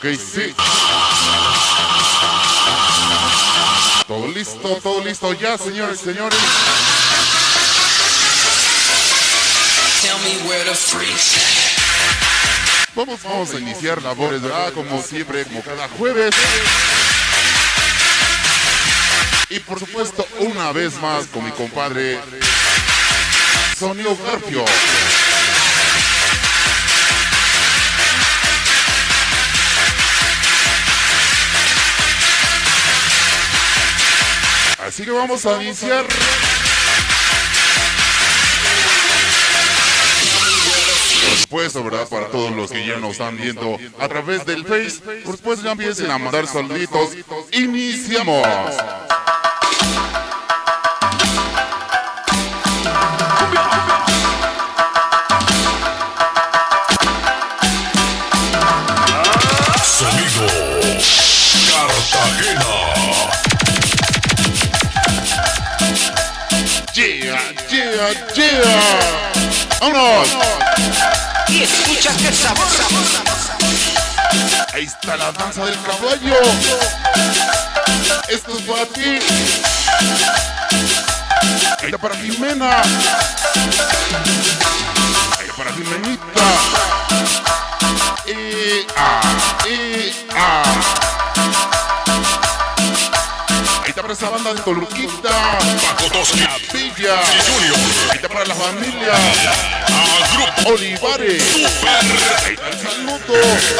Ok, sí. Todo listo ya, señores, señores. Vamos a iniciar labores, ¿verdad? Como siempre, como cada jueves. Y por supuesto, una vez más con mi compadre Sonido Garfio. Así que vamos a iniciar. Por supuesto, ¿verdad? Para todos los que ya nos están viendo a través del Face, por supuesto ya empiecen a mandar saluditos. Iniciamos. Sonido Cartagena. Yeah. ¡Vámonos! Y escucha qué sabor. Ahí está la danza del caballo. Esto es para ti. Ahí está para Jimena. Ahí está para Jimenita. Ahí está para esa banda de Toluquita. Paco Toski. La Villa. Junior. Ahí está para la familia. Grupo Olivares. Super. Ahí está el saludo.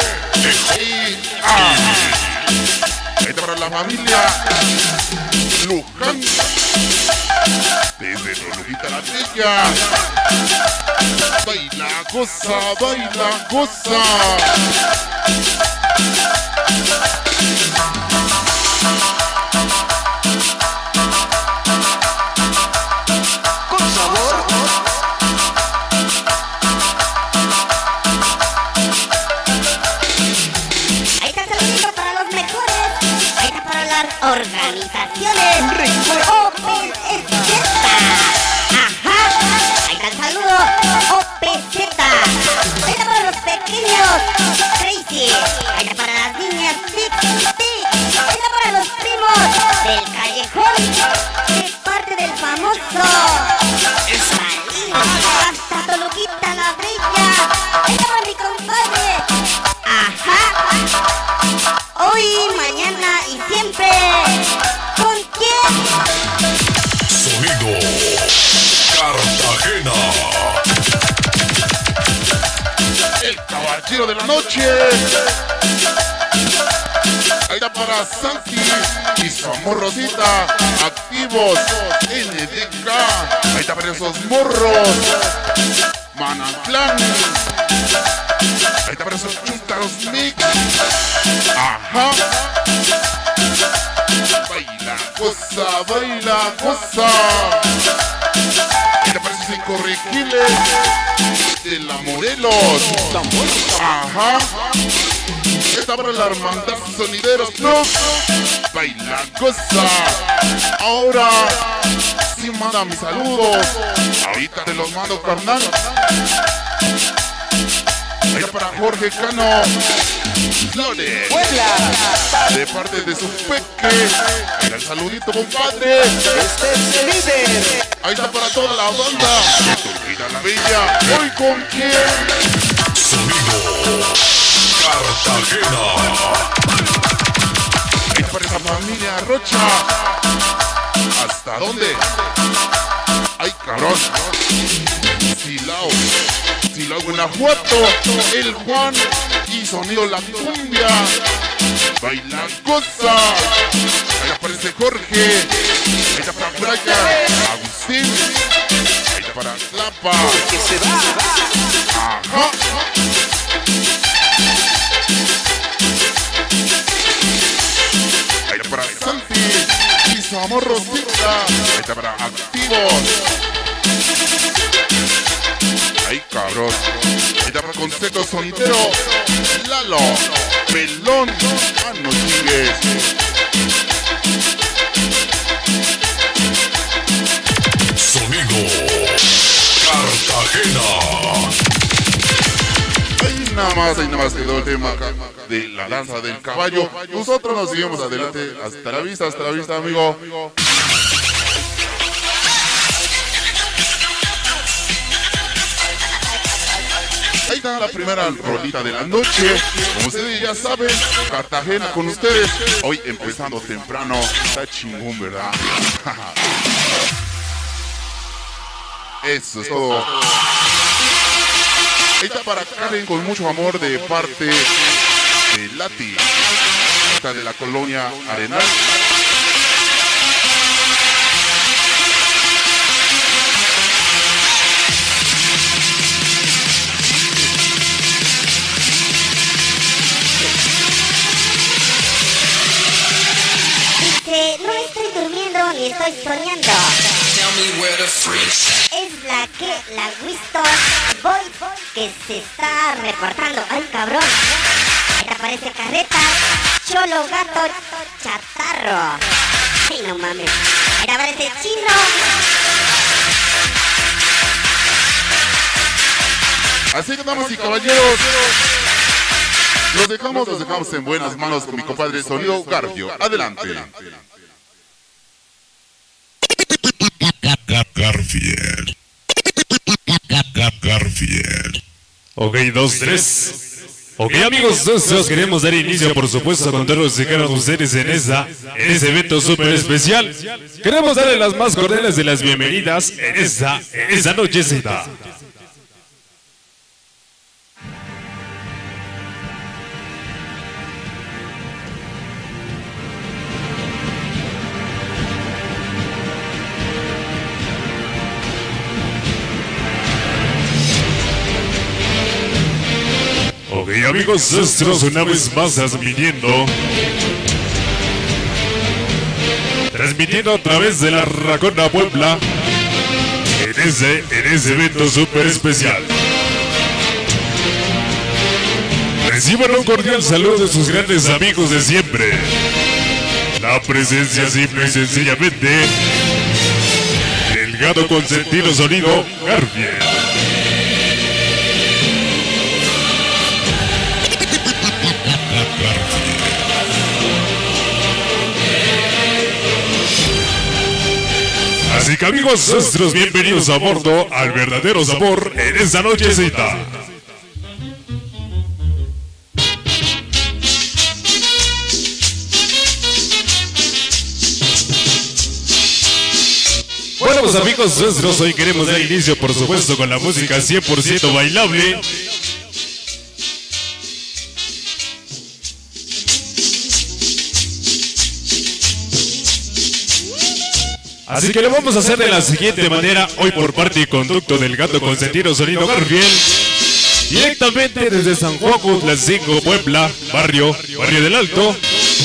Ahí está para la familia Luján. Desde Toluquita la Villa. Baila, goza. Con sabor. Ahí está el saludito para los mejores. Ahí está para las organizaciones. OPZ. Ajá. Ahí está el saludo. OPZ. Ahí está para los pequeños. Crazy. Ahí está para las niñas. Tic. Ahí está para los primos del callejón. De parte del famoso Malino. Hasta Toluquita la Bella. Ahí está para mi compadre. Ajá. Hoy, mañana y siempre. ¿Con quién? Sonido Cartagena. El caballero de la noche. Ahí está para Santi y su amor Rosita. Activos. NDK. Ahí está para esos morros. Manatlán. Ahí está para esos chúntaros mix. Ajá. Baila, goza. Ahí está para esos incorregibles de la Morelos. Ajá. Esta para la hermandad sonideros, ¿no? Baila, goza. Ahora sí manda mis saludos. Ahorita te los mando, carnal. Ahí para Jorge Cano Flores, de parte de su peque. El saludito, compadre. Este es el líder. Ahí está para toda la banda de Toluquita la Bella. Hoy con quién. Sonido Cartagena. Ahí está para esa familia Rocha. ¿Hasta dónde? Ay, cabrón. Silao, Guanajuato, el Juan y Sonido La Cumbia. Baila, goza. Ahí aparece Jorge. Ahí está para Brian, Agustín. Ahí está para Tlapa. Que se va. Ajá. Ahí está para Santi y su amor Rosita. Ahí está para Activos. Ay, cabrón. Ahí está para Concepto Sonidero. Lalo. Pelón. Ah, no chingues. Sonido Cartagena. Ahí nada más quedó el tema acá de la danza del caballo. Nosotros nos seguimos adelante. Hasta la vista, amigo. Ahí está la primera rolita de la noche. Como ustedes ya saben, Cartagena con ustedes. Hoy empezando temprano. Está chingón, ¿verdad? Eso es todo. Ahí está para Karen con mucho amor de parte de Lati. Está de la colonia Arenal. No estoy durmiendo ni estoy soñando. Es la Winston Boy que se está reportando. ¡Ay, cabrón! Ahí te aparece Carreta, Cholo, Gato, Chatarro. ¡Ay, no mames! Ahí te aparece Chino. Así que, damas y caballeros, los dejamos en buenas manos con mi compadre Sonido Garfio. Adelante. Garfield. Ok, 2, 3. Ok, amigos, nosotros queremos dar inicio, por supuesto, con todos los que quieran ustedes en ese evento súper especial. Queremos darle las más cordiales de las bienvenidas en esa nochecita. Ok, amigos, nosotros una vez más transmitiendo a través de la Racona Puebla en ese evento súper especial. Reciban un cordial saludo de sus grandes amigos de siempre. La presencia simple y sencillamente del gato consentido Sonido Garfield. Así que, amigos nuestros, bienvenidos a bordo al verdadero sabor en esta nochecita. Bueno, pues, amigos nuestros, hoy queremos dar inicio, por supuesto, con la música 100% bailable. Así que lo vamos a hacer de la siguiente manera, hoy por parte y conducto del gato consentido Sonido Garfield, directamente desde San Juan Cutlacingo, Puebla, barrio del Alto.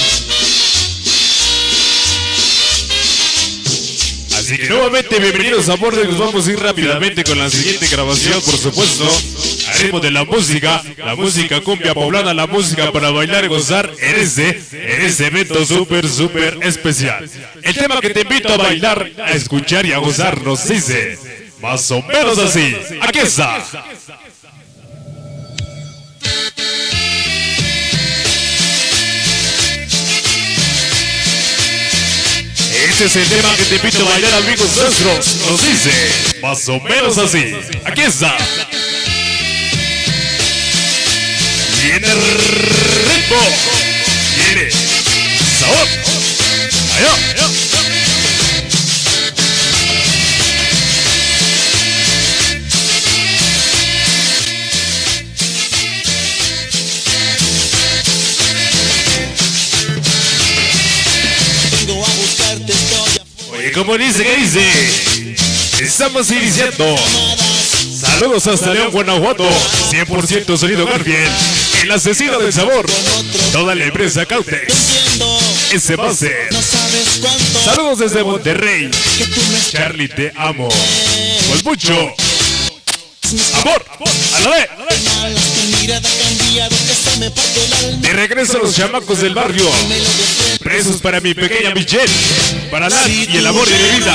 Así que nuevamente bienvenidos a bordo y nos vamos a ir rápidamente con la siguiente grabación, por supuesto. Haremos de la música cumbia poblana, la música para bailar y gozar en ese evento súper especial. El tema que te invito a bailar, a escuchar y a gozar nos dice más o menos así. Aquí está. Este es el tema que te invito a bailar, amigos nuestros. Nos dice más o menos así. Aquí está. Tiene ritmo, tiene sabor. Allá. Oye, ¿cómo dice? ¿Qué dice? Estamos iniciando. Saludos hasta León, Guanajuato. 100% Sonido Garfield. El asesino del sabor. Toda la empresa Cautex. Ese va a ser. Saludos desde Monterrey. Charlie, te amo. Pues mucho amor. A la vez. De regreso a los chamacos del barrio. Presos para mi pequeña Michelle. Para Lan y el amor de mi vida.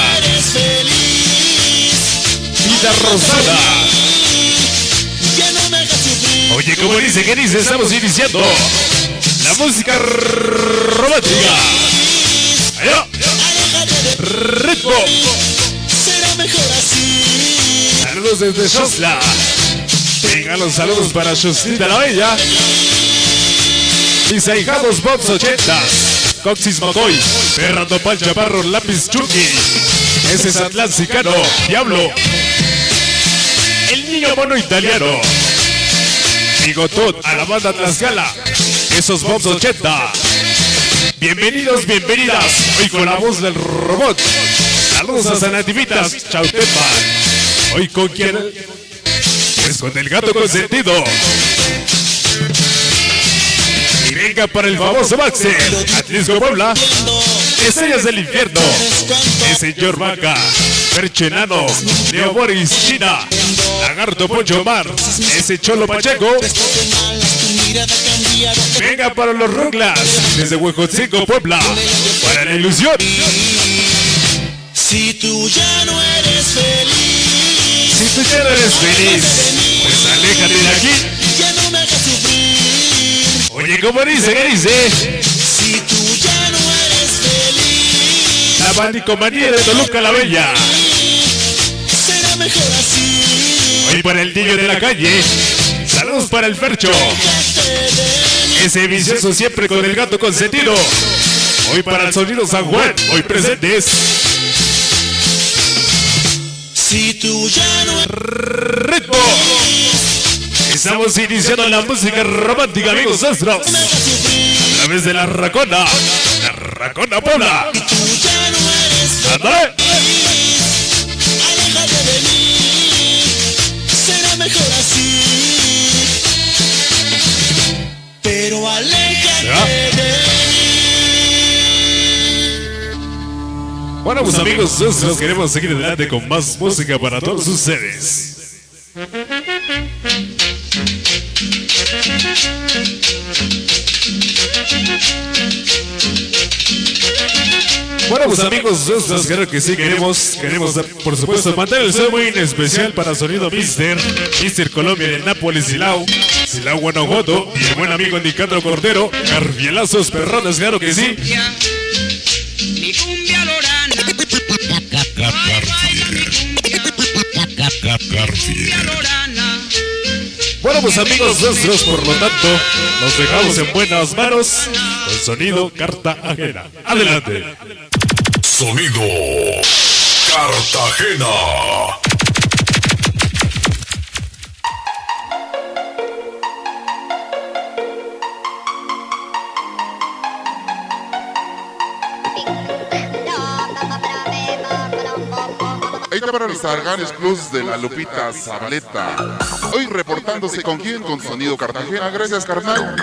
Vida rosada. Oye, ¿cómo dice? ¿Qué dice? Estamos iniciando. La música romántica. Allá. Ritmo. Será mejor así. Saludos desde Xosla. Vengan los saludos para Justita la Bella. Mis ahijados Bobs 80s. Coxis Mocoy. Fernando Pal Chaparro Lápiz Chucky. Ese es Atlánticano. Diablo. El niño mono italiano. Bigotón a la banda Tlaxcala. Esos Bobs 80. Bienvenidos, bienvenidas. Hoy con la voz del robot. Saludos a Sanativitas. Chautepa. Hoy con quién. Pues con el gato consentido. Y venga para el famoso Maxi. Atlisco Puebla. Estrellas del infierno. El señor Vaca. Percho Enano. Leo Boris China. Lagarto Poncho Mar. Ese Cholo Pacheco. Venga para los Ruglas. Desde Huejotzingo, Puebla. Para la ilusión. Si tú ya no eres feliz, Si tú ya no eres feliz, pues aléjate de aquí. ya no me hagas sufrir. Oye, ¿cómo dice? ¿Qué dice? Si tú ya no eres feliz, La bandicomanía de Toluca la Bella. será mejor así. Hoy para el niño de la calle. Saludos para el Fercho. Ese vicioso siempre con el gato consentido. Hoy para el sonido San Juan. Hoy presentes. Si tú ya no eres Ritmo. Estamos iniciando la música romántica, amigos nuestros. A través de la Racona. La Racona Puebla. tú ya no eres ¡Ándale! feliz, aléjate de mí, será mejor así. Pero aléjate ¿Ya? de mí. Bueno, pues amigos, nosotros queremos seguir adelante con más música para todos ustedes. Bueno, pues amigos, nosotros creo que sí queremos por supuesto mantener el sonido muy especial para Sonido Mister Colombia de Nápoles, Silao, Guanajuato, y el buen amigo Nicandro Cordero, Carfielazos Perrones, claro que sí. Mi cumbia lorana. Cumbia lorana. Bueno, pues amigos nuestros, por lo tanto, nos dejamos en buenas manos con Sonido Carta Ajena. Adelante. Sonido Cartagena. Ahí está para los Arganes Plus de la Lupita Zabaleta. Hoy reportándose con quién, con Sonido Cartagena. Gracias, carnal.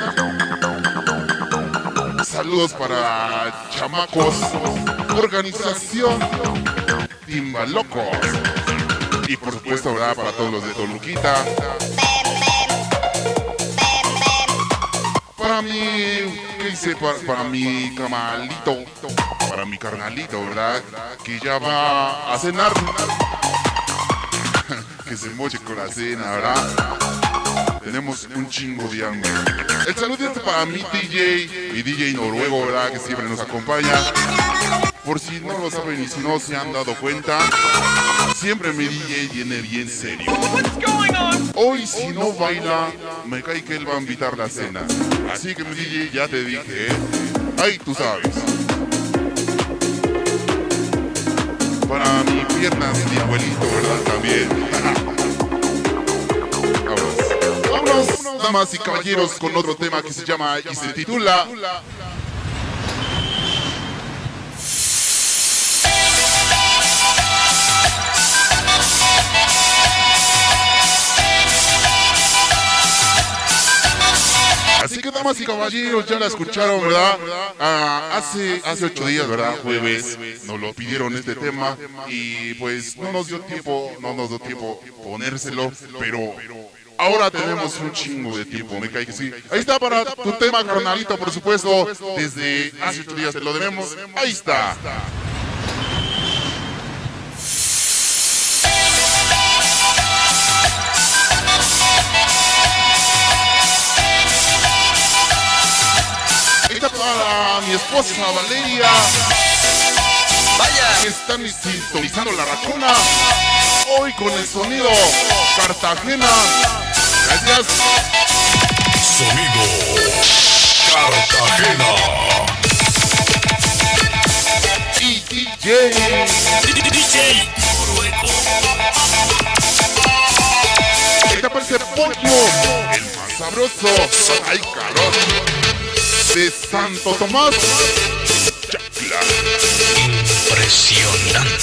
Saludos para chamacos, organización Timbalocos. Y por supuesto, ¿verdad? Para todos los de Toluquita. Para mi, ¿qué dice? Para mi camalito, para mi carnalito, ¿verdad? Que ya va a cenar. Que se moche con la cena, ¿verdad? Tenemos un chingo de hambre. El saludo es para mi DJ noruego, ¿verdad? Que siempre nos acompaña. Por si no lo saben y si no se han dado cuenta, siempre mi DJ viene bien serio. Hoy si no baila, me cae que él va a invitar la cena. Así que mi DJ, ya te dije, ¿eh? Ay, tú sabes. Para mi piernas de abuelito, ¿verdad? También. Vámonos, damas y caballeros, con otro tema que se llama y se titula Así que, damas y caballeros, ya la escucharon, ¿verdad? Hace 8 días, ¿verdad? Jueves, nos lo pidieron este tema y pues no nos dio tiempo ponérselo, pero ahora tenemos un chingo de tiempo, me cae que sí. Ahí está para tu tema, carnalito, por supuesto, desde hace 8 días te lo debemos. Ahí está. está para mi esposa Valeria. Vaya. Que están sintonizando la racona. Hoy con el sonido Cartagena. Gracias. Sonido Cartagena. Y DJ. Ahí aparece Pollo, el más sabroso. Ay, cabrón. De Santo Tomás. Chacla. Impresionante.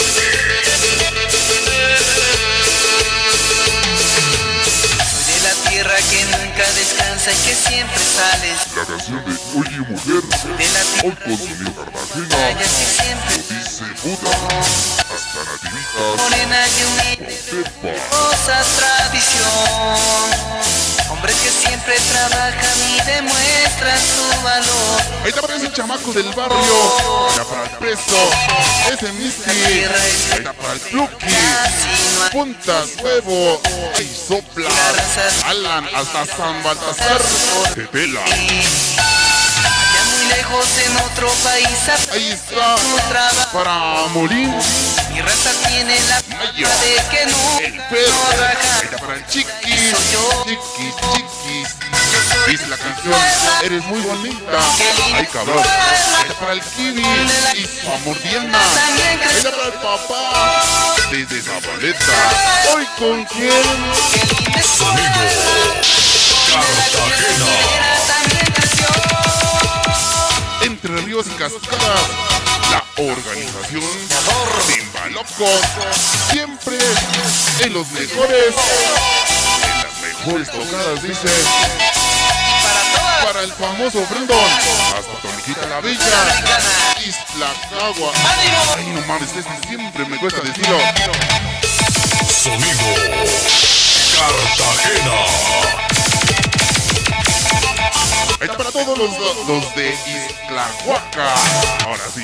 Soy de la tierra que nunca descansa y que siempre sales. La canción de Oye Mujer. De la Hoy tierra con sonido Cartagena. que siempre Dice Buda. Hasta nativitas. morena y humilde. Tepa. Hermosa tradición. Hombres que siempre trabajan y demuestran su valor. Ahí te aparece el chamaco del barrio. Ya para el preso. Ese Misty. Ahí está para el Plucky. Casi no hay Puntas, huevo. Ahí sopla. Alan hasta San Baltasar. Tetela. allá muy lejos en otro país. Ahí está. Tu trabajo. Para Molín. Mi raza tiene la Mayo. fama de que El nunca perro. no Ahí raja. está para el Chiquis. Chiquis, chiquis. Dice la canción, eres muy bonita. Ay, cabrón. Ahí está para el Kiwi y su amor Diana. Ahí está para el papá desde Zabaleta. Hoy con quién. Sonido Cartagena. También creció. Entre Ríos y Cascadas, la organización Timba Locos, siempre en los mejores, en las mejores tocadas, dice, para el famoso Brandon, hasta Toluquita la Bella, Isla Cagua. Ay, no mames, este siempre me cuesta decirlo. Sonido Cartagena. Ahí está para todos los de Islahuaca. Ahora sí.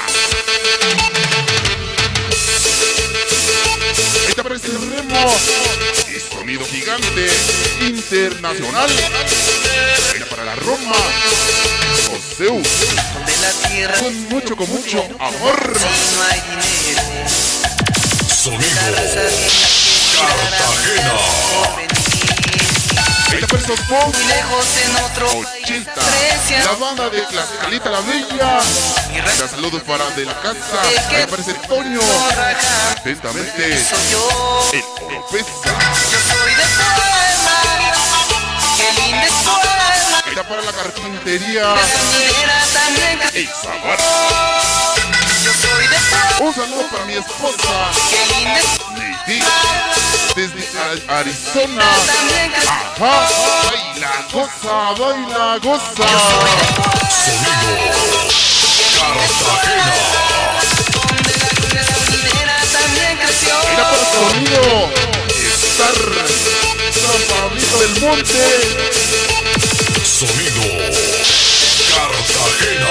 Ahí está para ese Remo. Y sonido gigante internacional. Ahí está para la Roma. Oseus. De la tierra Con mucho amor. si no hay dinero. Sonido La raza Cartagena. Ahí está para esos Fox. muy lejos en otro país 80. aprecian. La banda de Tlaxcalita la Bella. Mi raza Saludos para de la casa. Ahí aparece Toño. no raja. Atentamente. Soy yo. El Oropesa. Yo soy de Puebla. Qué linda es Puebla. Era para la carpintería. De sonidera también creció. El Sabor. Yo soy de Puebla. Un saludo para mi esposa. Qué linda es Lady. Desde Arizona. también creció. Ajá. Baila, goza, baila, goza. Sonido Cartagena. De la sonidera también creció. Era para sonido. Estar. San Pablito del Monte. Sonido Cartagena.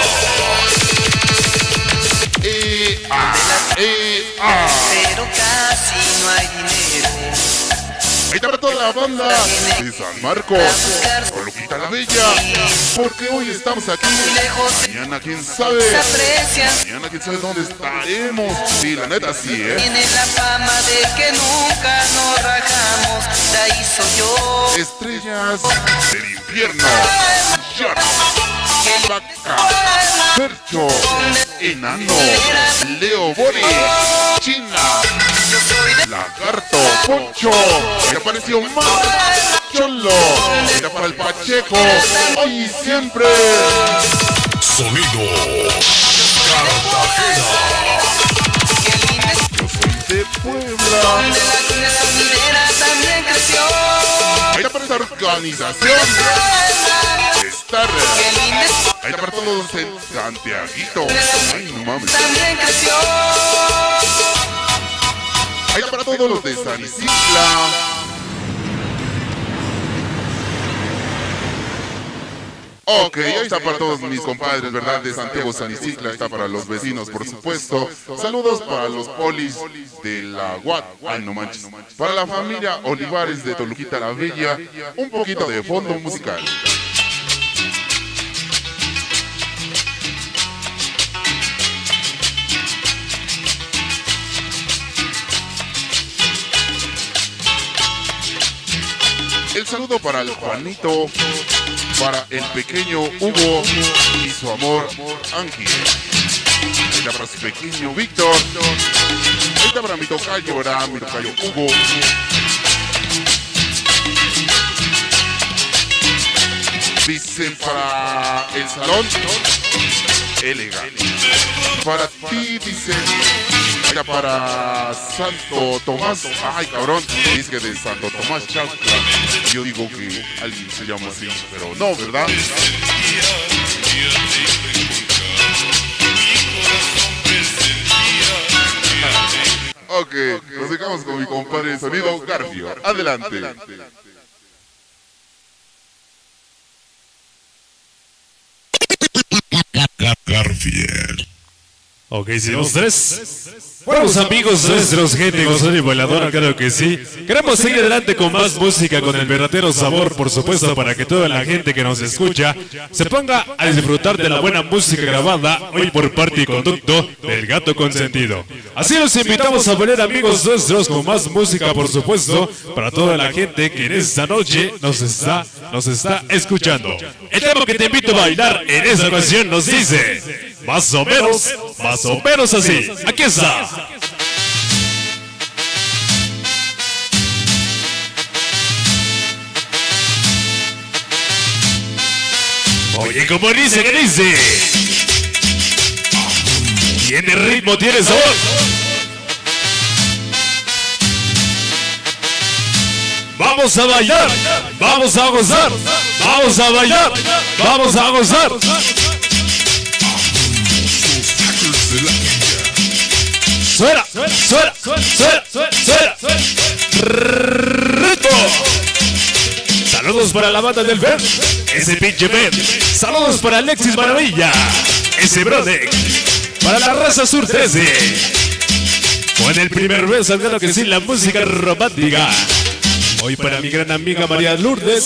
Pero casi no hay dinero. Ahí está para toda la banda de San Marcos. Toluquita la Bella. Porque hoy estamos aquí. Lejos Mañana quién se sabe. aprecian. Mañana quién sabe dónde estaremos. Sí, la neta sí, Tiene la fama de que nunca nos rajamos. De ahí soy yo. Estrellas del infierno. Shark, Que Vaca, Percho, Enano, Leo Bori, China, yo soy de Lagarto, Poncho. Y apareció más. Cholo. Era para el Pacheco. Hoy y siempre. Sonido Cartagena. que linda es Yo soy de Puebla. de la sonidera también creció. Ahí está para esa organización. Estar. Que linda es Ahí está para todos en Santiaguito. Ay, no mames. también creció. Ahí está para todos los de San Isidla. Ok, ahí está para todos mis compadres, ¿verdad? De Santiago San Isidla, está para los vecinos, por supuesto. Saludos para los polis de la UAT, ay no manches. Para la familia Olivares de Toluquita la Bella, un poquito de fondo musical. El saludo para el Juanito, para el pequeño Hugo y su amor Ángel. Ahí está para su pequeño Víctor. Ahí está para mi tocayo, ¿verdad? Mi tocayo Hugo. Dicen para el salón elegante. Para ti, dicen. Era para Santo Tomás. Ay, cabrón. Dice que de Santo Tomás Chauca. Yo digo que alguien se llama así, pero no, ¿verdad? Ok, nos dejamos con mi compadre Sonido Garfio. Adelante. Garfield. Ok, si los tres. Buenos amigos nuestros, gente gozona y bailadora, claro que sí. Queremos seguir adelante con más música, con el verdadero sabor, por supuesto, para que toda la gente que nos escucha se ponga a disfrutar de la buena música grabada hoy por parte y conducto del Gato Consentido. Así los invitamos a bailar, amigos nuestros, con más música, por supuesto, para toda la gente que en esta noche nos está escuchando. El tema que te invito a bailar en esta ocasión nos dice, más o menos así. Aquí está. Oye, ¿cómo dice? ¿Qué dice? Tiene ritmo, tiene sabor. Vamos a bailar, vamos a gozar, vamos a bailar, vamos a gozar. Suena, suena, suena, suena, ritmo. Saludos para la banda del Ver, ese pinche Ben. Saludos para Alexis Maravilla, ese brother. Para la raza Sur 13. Con el primer beso, claro que sí, la música romántica. Hoy para mi gran amiga María Lourdes.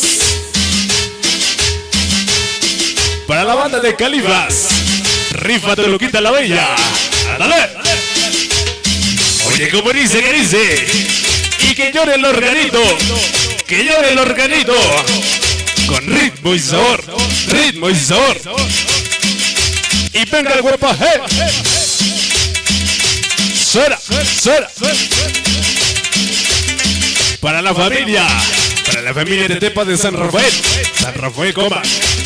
Para la banda de Califas. Rífate, Loquita la Bella. ¡Dale! Oye, ¿cómo dice? ¿Qué dice? Y que llore el organito. Que llore el organito. Con ritmo y sabor. Ritmo y sabor. Y venga el guapaje. Suena, suena. Para la familia de Tepa de San Rafael, coma.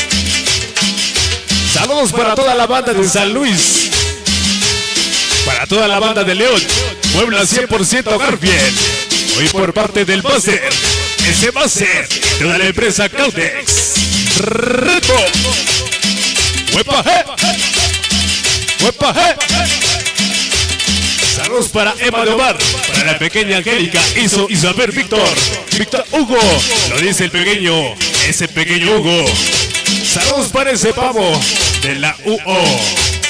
Saludos para toda la banda de San Luis, para toda la banda de León, Puebla 100% Garfield. Hoy por parte del Máster, ese Máster, toda la empresa Cautex. Reto. ¡Huepa, ¡Huepa, Saludos para Emma de Omar, para la pequeña Angélica, Isabel Víctor Hugo, lo dice el pequeño, ese pequeño Hugo. Saludos para ese pavo de la UO.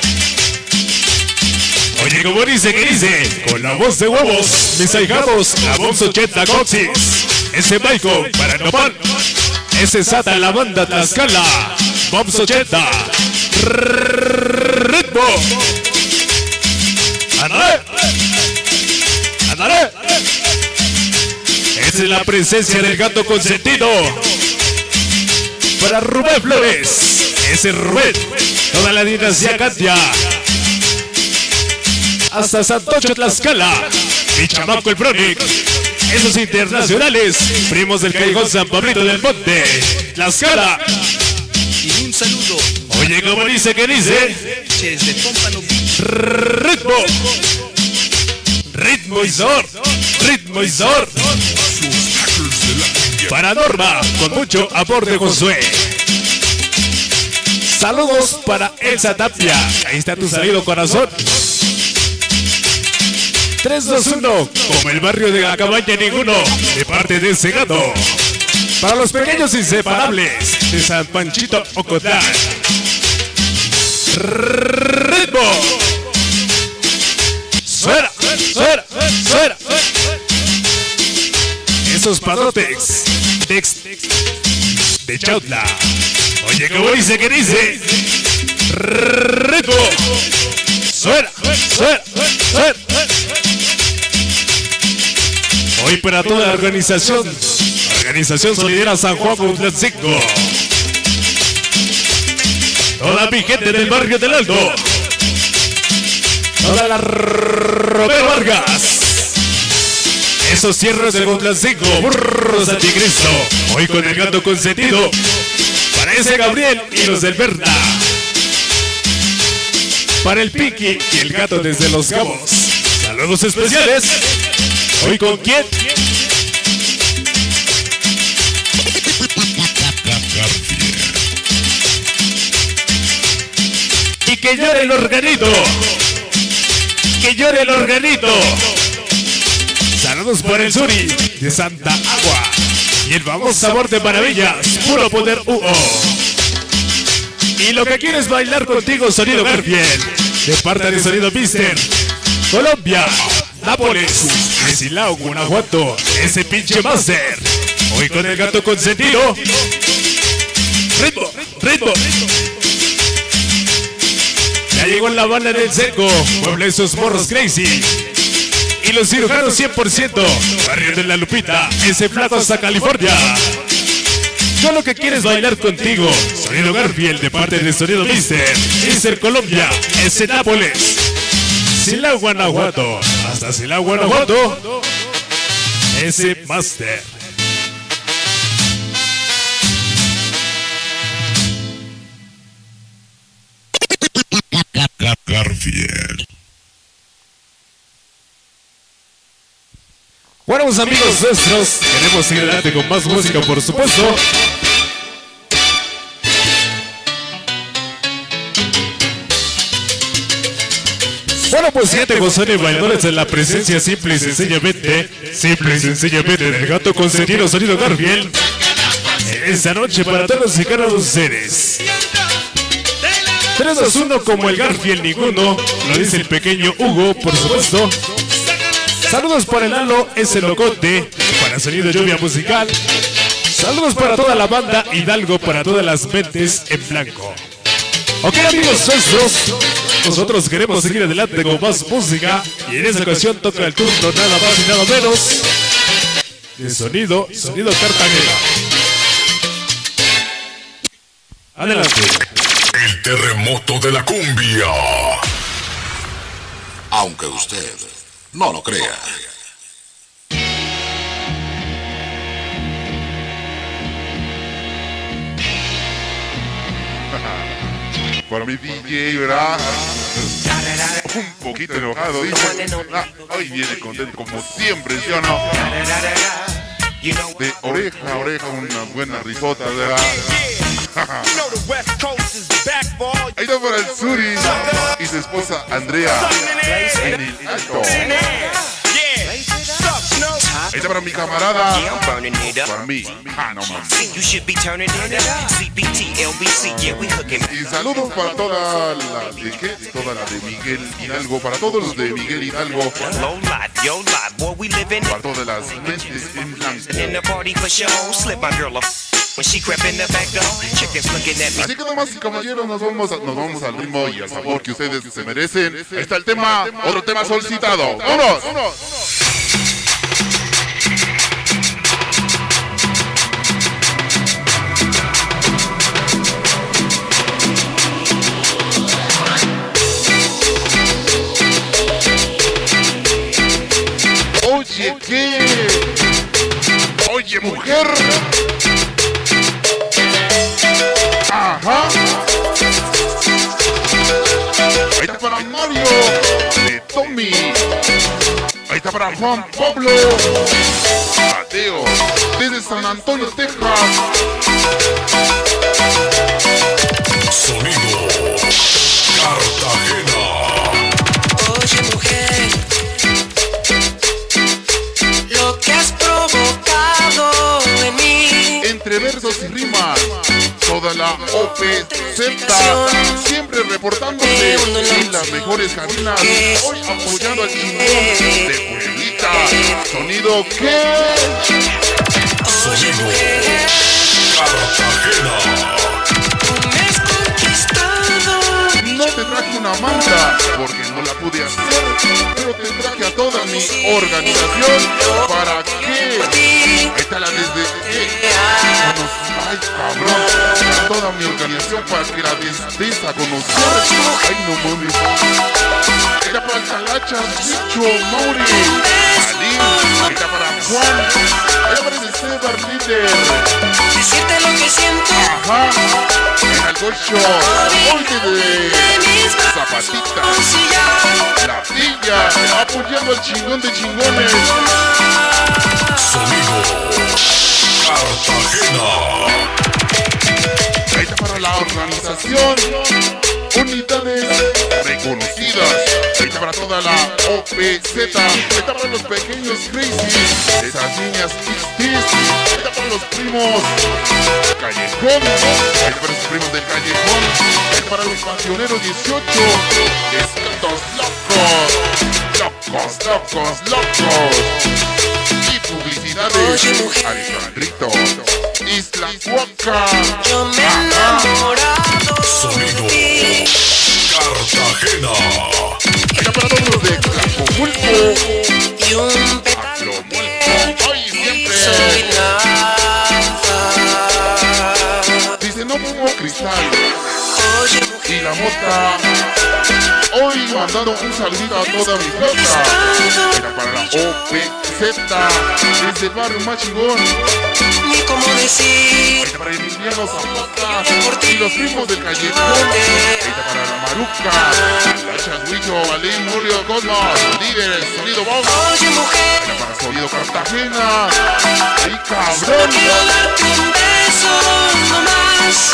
Oye, ¿cómo dice? ¿Qué dice? Con la voz de huevos, mis ahijados, la voz 80 Coxis, ese Michael para Nopal, ese Sata, la banda Tlaxcala, Bombs 80, ritmo. ¡Andaré! ¡Andaré! Esa es la presencia del Gato Consentido. Para Rubén Flores, ese Rubén, toda la dinastía Katia, hasta Santocho Tlaxcala, mi chamaco el Pronic, esos internacionales, primos del Callejón San Pablito del Monte, Tlaxcala. Y un saludo. Oye, ¿cómo dice? ¿Qué dice? Desde Pómpano Beach. Ritmo. Ritmo y sabor. Ritmo y sabor. Para Norma, con mucho amor de Josué. Saludos para Elsa Tapia. Ahí está tu salido, corazón. 3, 2, 1. Como el barrio de la cabaña ninguno. De parte de ese gato. Para los pequeños inseparables de San Panchito Ocotán. Ritmo. Suena, suena, suena. Esos padrotes de Chautla. Oye, ¿cómo dice? ¿Qué dice? Ritmo. Suena, suena, suena. Hoy para toda la organización Organización Sonidera San Juan Putlancingo. Toda mi gente del barrio del Alto. Toda la Romero Vargas. Esos cierres del Putlancingo, burros anticristo. Hoy con el gato consentido. Para ese Gabriel y los del Berna. Para el Piki y el gato desde Los Cabos. Saludos especiales. Hoy con quién? Y que llore el organito. Que llore el organito. Saludos por el Suri de Santa Agua. Y el famoso sabor de maravillas, puro poder UO. Y lo que quieres bailar contigo, Sonido Garfield. De parte de Sonido Mister. Colombia, Nápoles, de Silao, Guanajuato. Ese pinche Master. Hoy con el gato consentido. Ritmo, ritmo. Ya llegó en la banda del Seco. Mueble esos morros crazy. Y los cirujanos 100%. Barrio de la Lupita. Ese flaco hasta California. Yo lo que quieres bailar contigo. Sonido Garfield de parte de Sonido Mister. Mister Colombia. Ese Nápoles. Silao, Guanajuato. Hasta Silao, Guanajuato. Ese Master. Garfield. Bueno, pues, amigos nuestros, queremos seguir adelante con más música, por supuesto. Bueno, pues gente, gozando y bailadores en la presencia simple y sencillamente del gato consentido Sonido Garfield. Esta noche para todos y cada uno de ustedes. 3, 2, 1 como el Garfield ninguno, lo dice el pequeño Hugo, por supuesto. Saludos para el Lalo, ese locote, para Sonido Lluvia Musical. Saludos para toda la banda Hidalgo, para todas las mentes en blanco. Ok, amigos nuestros, nosotros queremos seguir adelante con más música. Y en esta ocasión toca el turno nada más y nada menos de Sonido Cartagena. Adelante. El terremoto de la cumbia. Aunque usted no lo crea. Para mi DJ, ¿verdad? Un poquito enojado, dice. Hoy viene contento como siempre, ¿sí o no? De oreja a oreja, una buena risota, ¿verdad? Ahí está para el Suri y su esposa Andrea en el alto. Ahí está para mi camarada. Para mí. No más. Y saludos para toda la de ¿qué? Toda la de Miguel Hidalgo. Para todos los de Miguel Hidalgo. Para todas las mentes en blanco. Así que damas y caballeros, nos vamos al ritmo y al sabor que ustedes se merecen. Ahí está el tema, otro tema solicitado. ¡Vámonos! Oye, ¿qué? Oye, mujer. Ajá. Ahí está para Mario de Tommy. Ahí está para Juan Pablo Mateo desde San Antonio, Texas. Sonido Cartagena. Oye, mujer, lo que has provocado en mí. Entre versos y rimas, toda la OPZ siempre reportándose en las mejores cabinas. Hoy apoyando al chingón de Pueblita. Sonido que Sonido Cartagena. no te traje una manta porque no la pude hacer, pero te traje a toda mi organización. ¿Para qué? Ahí está la desde Ay, cabrón. A toda mi organización para que la des a conocer. Ay, no mames. Ella para Calachas, Chicho, Mauri, Ali. Ella para Juan. Ella para el Sebar Líder. Decirte lo que siento. Ajá. En el gocho. Oye de Zapatita. La Villa. Apoyando al chingón de chingones. Sonido Cartagena. Ahí está para la organización. Unidades reconocidas. Ahí está para toda la OPZ. Ahí está para los pequeños crazy. Esas niñas XTs. Ahí está para los primos Callejón. Ahí está para los primos del Callejón. Ahí está para los pasioneros 18. Estos locos. Y publicidades. Alejandrito. Isla Huaca. Yo me he enamorado Sonido de ti. Cartagena. Acá para todos los de Tlacomulco. Y un pétalo Tlacomulco. Ay, y siempre. soy nada. Dice, no fumo cristal. Oye, Y la mota. Hoy mandando un saludito a toda mi flota. Era para la OPZ. Desde el barrio más chingón. ni cómo decir. Era para Emiliano Zapata. Y los primos del Callejón. Era para la Maruca. La Chasguillo, Valín, Julio, Cosmos. Líder, Sonido Box. Oye, mujer, Era para Sonido Cartagena. ¡Ay, solo cabrón! quiero darte un beso, no más.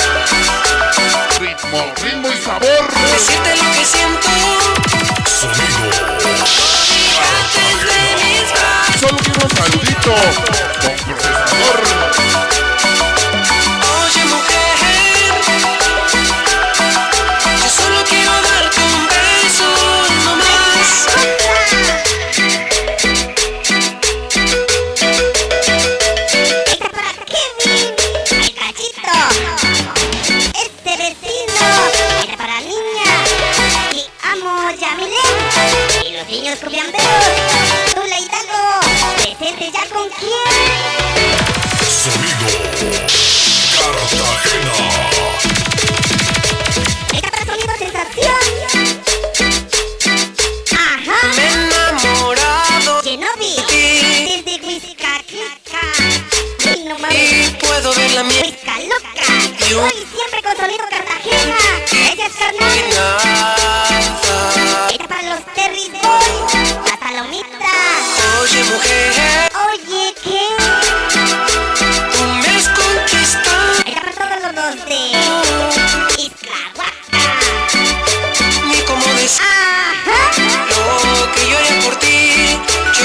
Ritmo y sabor. Decirte lo que siento. Sonido Antes de mis brazos. Solo quiero un saludito con procesador. Oye, mujer, yo solo quiero darte un beso, no más. Esta para Kevin, el cachito, este vecino. Esta para la niña, y amo Yamilén. Y los niños cumbiamberos, Tula Hidalgo, presente ya con quién. Sonido Cartagena. Esta para sonido sensación. Ajá, Me he enamorado Genovi, de ti desde Huizcaquica. Y no y mames, puedo ver la miel. Huizca loca. Hoy siempre con sonido Cartagena. Gracias, carnal. Esta para los Terry Boys, la Salomita. Oye, mujer, Oye, ¿qué? tú me has conquistado. Esta para todos los de Isla Huaca. Ni cómo decir Ajá. lo que yo haría por ti.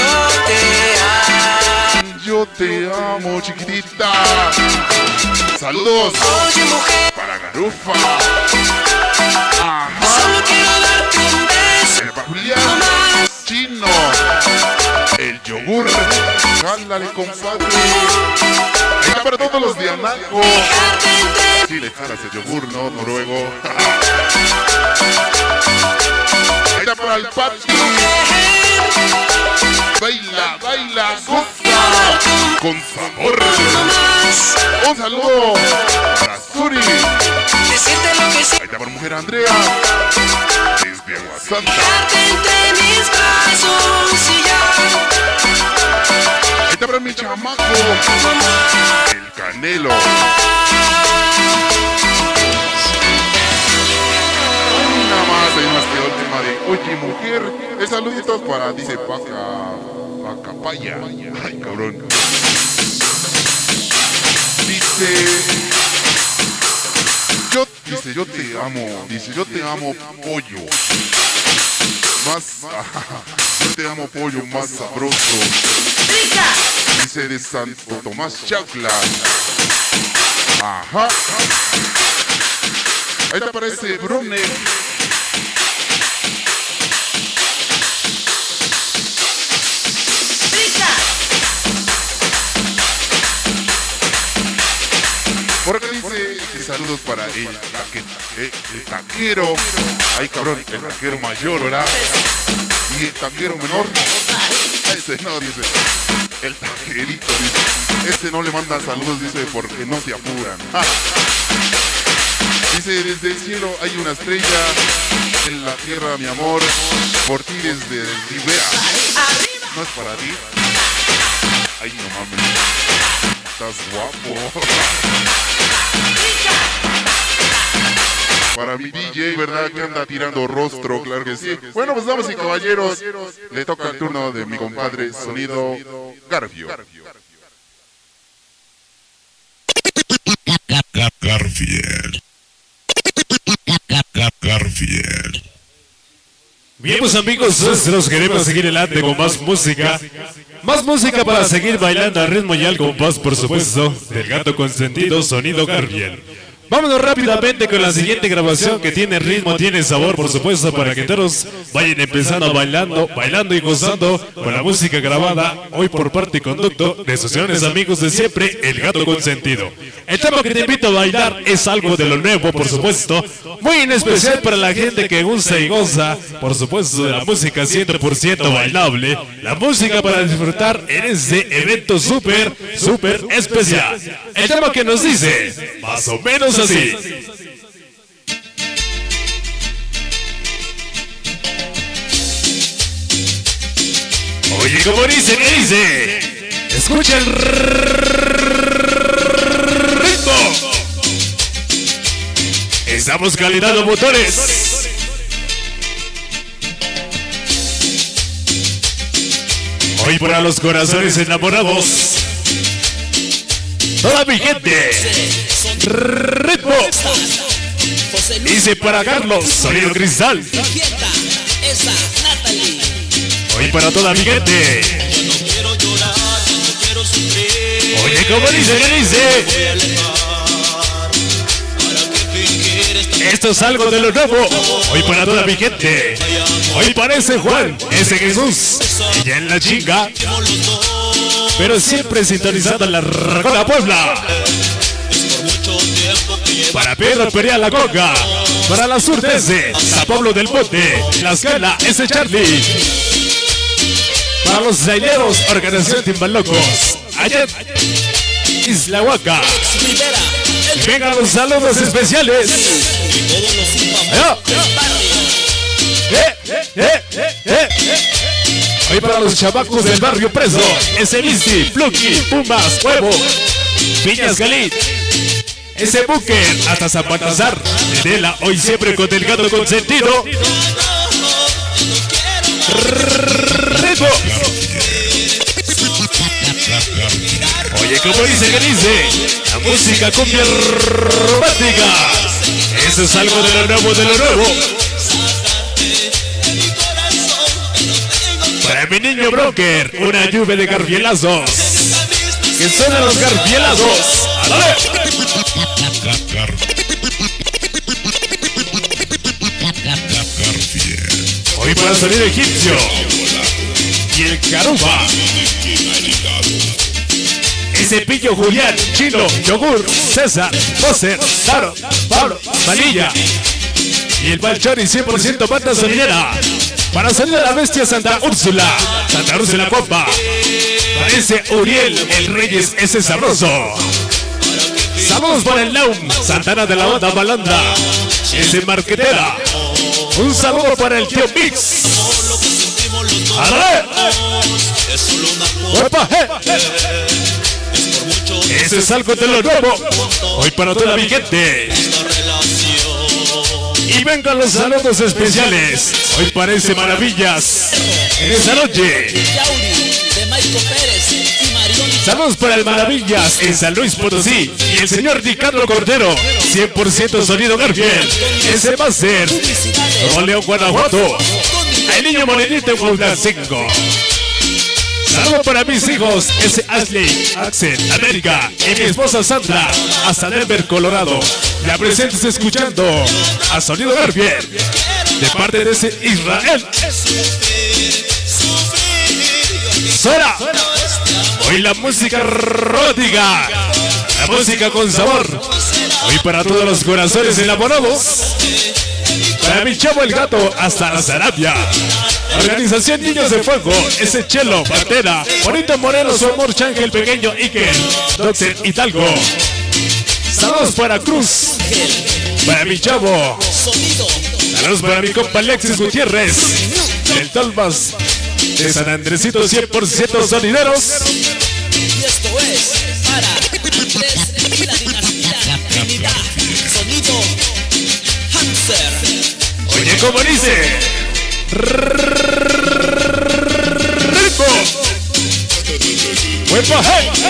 Yo te amo, chiquitita. Saludos Oye, mujer, para Garufa. Ajá. solo quiero darte un beso, El para Julián. Chino. El yogur. Jálale, compadre. Está para todos los de Anaco. dejarte entre Si le jalas el yogur, ¿no, noruego? Está para el Pati. Baila, goza. Con sabor. más. Un saludo para Suri. Decirte lo que Ahí siento. está para mujer Andrea. Desde Aguasanta. Dejarte entre mis brazos y ya. Ahí está para mi chamaco. El Canelo. Nada más, hay más que última de Oye Mujer. El saluditos para, dice Pacapaya. Ay, cabrón. Dice, yo te amo. Dice, yo te amo, pollo. Yo te amo, pollo más sabroso. Dice de Santo Tomás Chacla. Ajá. Ahí te aparece Brune. Por acá dice que saludos para el taquero. Ay, cabrón, el taquero mayor, ¿verdad? Y el taquero menor. ese no, dice. El tajerito, dice. Este no le manda saludos, dice, porque no se apuran. Dice, desde el cielo hay una estrella, en la tierra, mi amor, por ti desde Rivera. ¿No es para ti? Ay, no mames. Estás guapo. Para mi DJ, ¿verdad? Que anda tirando rostro, claro que sí. Bueno, pues damas y caballeros, le toca el turno de mi compadre Sonido Garfio. Garfield. Bien, pues amigos, nosotros queremos seguir adelante con más música. Más música para seguir bailando al ritmo y al compás, por supuesto, del gato consentido Sonido Garfield. Vámonos rápidamente con la siguiente grabación que tiene ritmo, tiene sabor, por supuesto, para que todos vayan empezando bailando y gozando con la música grabada hoy por parte y conducto de sus señores amigos de siempre, el gato consentido. El tema que te invito a bailar es algo de lo nuevo, por supuesto, muy en especial para la gente que gusta y goza, por supuesto, de la música 100% bailable, la música para disfrutar en este evento súper especial. El tema que nos dice, más o menos así. Oye, ¿cómo dice? ¿Qué dice? Escucha el ritmo. Estamos calentando motores. Hoy para los corazones enamorados. Toda mi gente. Ritmo. Dice para Carlos, Sonido Cristal. Hoy para toda mi gente. Oye, ¿cómo dice? ¿Qué dice? Esto es algo de lo nuevo. Hoy para toda mi gente. Hoy para ese Juan, ese Jesús. Ella en la chinga. Pero siempre sintonizando la Racona Puebla. Para Pedro Perea La Coca. Para la Surtese, San Pablo del Monte, La Escala, ese Charlie. Para los zaileros, Organización Timbalocos. Ayer, Isla Huaca. Y vengan los saludos especiales. Hoy para los chamacos del barrio preso, ese Misty, Plucky, Pumas, Huevo, Piñas Galit, ese Booker, hasta San Baltasar, Tela, hoy siempre con el gato consentido. Ritmo. Oye, ¿cómo dice? ¿Qué dice? La música cumbia romántica. Eso es algo de lo nuevo, de lo nuevo. Para mi niño broker, una lluvia de garfielazos. Que son los garfielazos. ¡Dale! Hoy para el sonido egipcio. Y el caruba. Ese Pillo, Julián, Chino, Yogur, César, Moser, Taro, Pablo, Vanilla. Y el Balchori 100% banda sonidera. Para salir a la bestia Santa Úrsula Copa. Parece Uriel, el Reyes, ese sabroso. Saludos para el Naum, Santana de la banda Balanda. Ese Marquetera. Un saludo para el tío Mix. ¡Arre! ¡Opa! Ese es algo de lo nuevo. Hoy para toda mi gente. Y vengan los saludos especiales. Hoy parece maravillas. En esta noche. Saludos para el Maravillas en San Luis Potosí. Y el señor Ricardo Cordero. 100% Sonido Garfield. Ese va a ser Nuevo León, Guanajuato. El niño morenito en Guadalcingo. Saludos para mis hijos, ese Ashley, Axel, América y mi esposa Sandra, hasta Denver, Colorado. Ya presentes escuchando a Sonido Garfield, de parte de ese Israel. Suena hoy la música rótica, la música con sabor. Hoy para todos los corazones enamorados. Para mi chavo el gato hasta la Sarabia. Organización Niños de Fuego, ese Chelo, Pantera, Bonito Moreno, su amor, Changel Pequeño, Iker, Doxer, Hidalgo. Saludos para Cruz, para mi chavo. Saludos para mi compa Alexis Gutiérrez, el Tolmas de San Andresito, 100% sonideros. Y esto es para Andrés y la dinastía Trinidad. Sonido Hamster. Oye, ¿cómo dice? ¡Ritmo! ¡Huepa!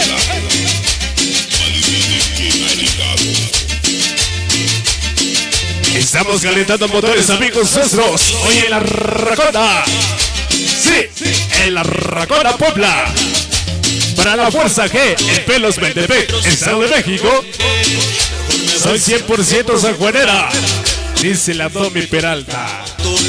Estamos calentando motores, amigos nuestros. Hoy en la Racona. Sí, en la Racona Puebla. Para la Fuerza G, en Pelos Metepec, Estado de México. Soy 100% sanjuanera, dice la Domi Peralta.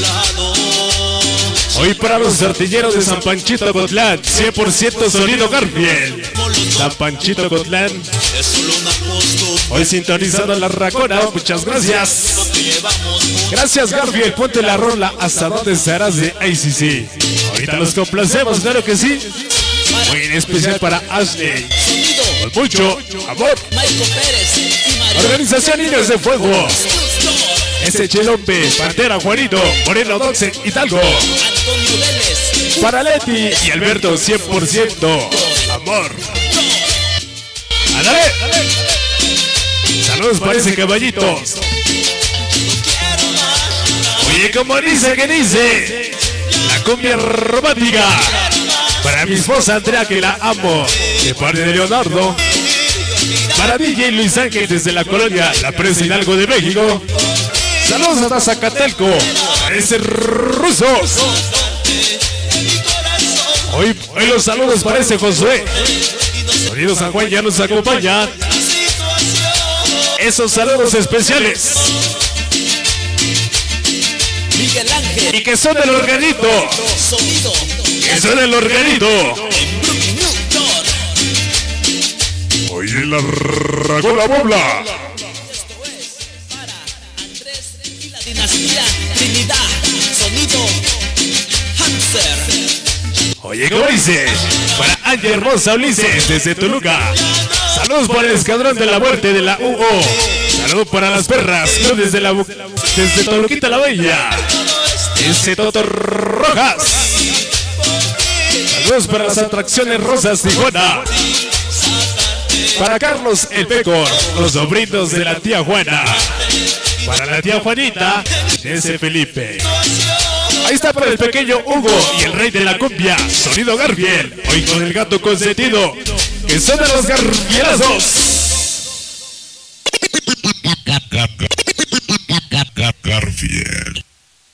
Hoy para los artilleros de San Panchito Cotlán, 100% sonido Garfield. San Panchito Cotlán, hoy sintonizando la Racona, muchas gracias. Gracias Garfield, ponte la rola hasta donde estarás de ACC. Ahorita los complacemos, claro que sí. Muy en especial para Ashley, con mucho amor. Organización Niños de Fuego, ese Chelompe, Pantera, Juanito, Moreno, Doxe, Hidalgo. Para Leti y Alberto, 100% amor. ¡Ándale! Saludos para ese caballito. Oye, como dice, que dice la cumbia romántica. Para mi esposa Andrea, que la amo, de parte de Leonardo. Para DJ Luis Ángel desde la colonia La Presa Hidalgo de México. Saludos hasta Zacatelco, a ese ruso. Hoy los saludos para ese Josué. Sonido San Juan ya nos acompaña. Esos saludos especiales. Y que son del organito. Que son del organito. Hoy en la Racona Puebla. Esto es para Andrés y la dinastía Trinidad. Sonido Hamster. Oye, ¿cómo dice? Para Ángel Hermosa Ulises desde Toluca. Saludos para el Escuadrón de la Muerte de la UO. Saludos para las perras desde Toluquita la Bella. Ese Toto Rojas. Saludos para las atracciones rosas Tijuana. Para Carlos el Pecor, los sobrinos de la tía Juana. Para la tía Juanita, ese Felipe. Ahí está para el pequeño Hugo y el rey de la cumbia, sonido Garfield. Hoy con el gato consentido, que son de los garfielazos. Garfield.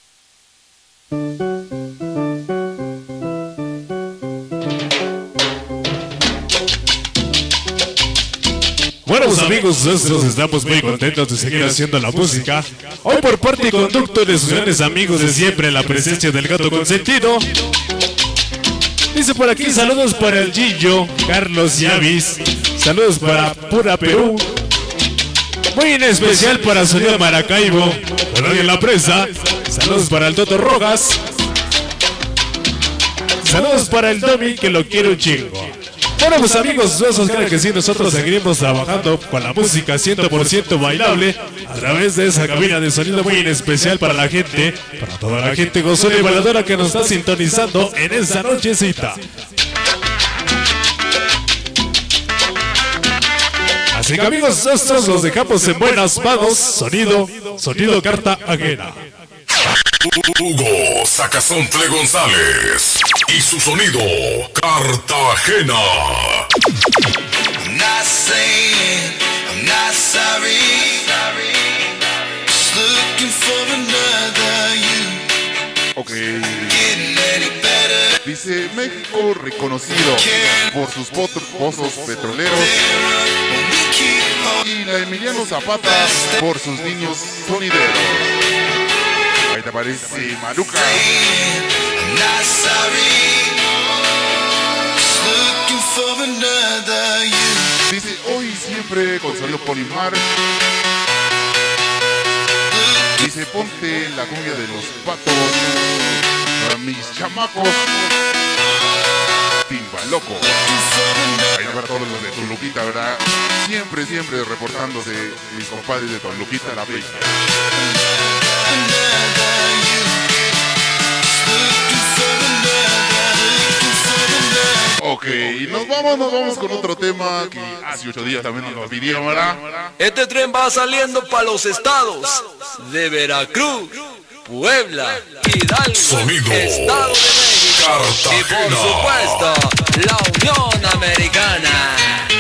Bueno, pues amigos nuestros, estamos muy contentos de seguir haciendo la música. Hoy por parte y conducto de sus grandes amigos de siempre, la presencia del gato consentido. Dice por aquí, saludos para el Gillo, Carlos Yavis. Saludos para Pura Perú. Muy en especial para Sonido Maracaibo, Colonia La Presa. Saludos para el Toto Rojas. Saludos para el Domi, que lo quiere un chingo. Bueno, pues amigos nuestros, claro que sí, nosotros seguiremos trabajando con la música 100% bailable a través de esa cabina de sonido muy en especial para la gente, para toda la gente gozona y bailadora que nos está sintonizando en esta nochecita. Así que amigos nuestros, los dejamos en buenas manos. Sonido carta ajena. Hugo Sacazontle González y su sonido Cartagena. I'm not saying I'm not sorry. Just looking for another you. Ok. Getting any better. Dice México reconocido por sus pozos petroleros y la Emiliano Zapata por sus niños sonideros. Ahí te aparece Maruca. I'm not sorry. Just looking for another you. Dice hoy siempre Gonzalo Polimar. Dice ponte la cumbia de los patos. Para mis chamacos. Timba loco. Ahí para todos los de Toluquita, ¿verdad? Siempre reportándose mis compadres de Toluquita la Bella. Ok, nos vamos con otro tema que hace 8 días también nos lo pidieron, ¿verdad? Este tren va saliendo para los estados de Veracruz, Puebla, Hidalgo, Sonido Estado de México y por Cartagena. supuesto la Unión Americana.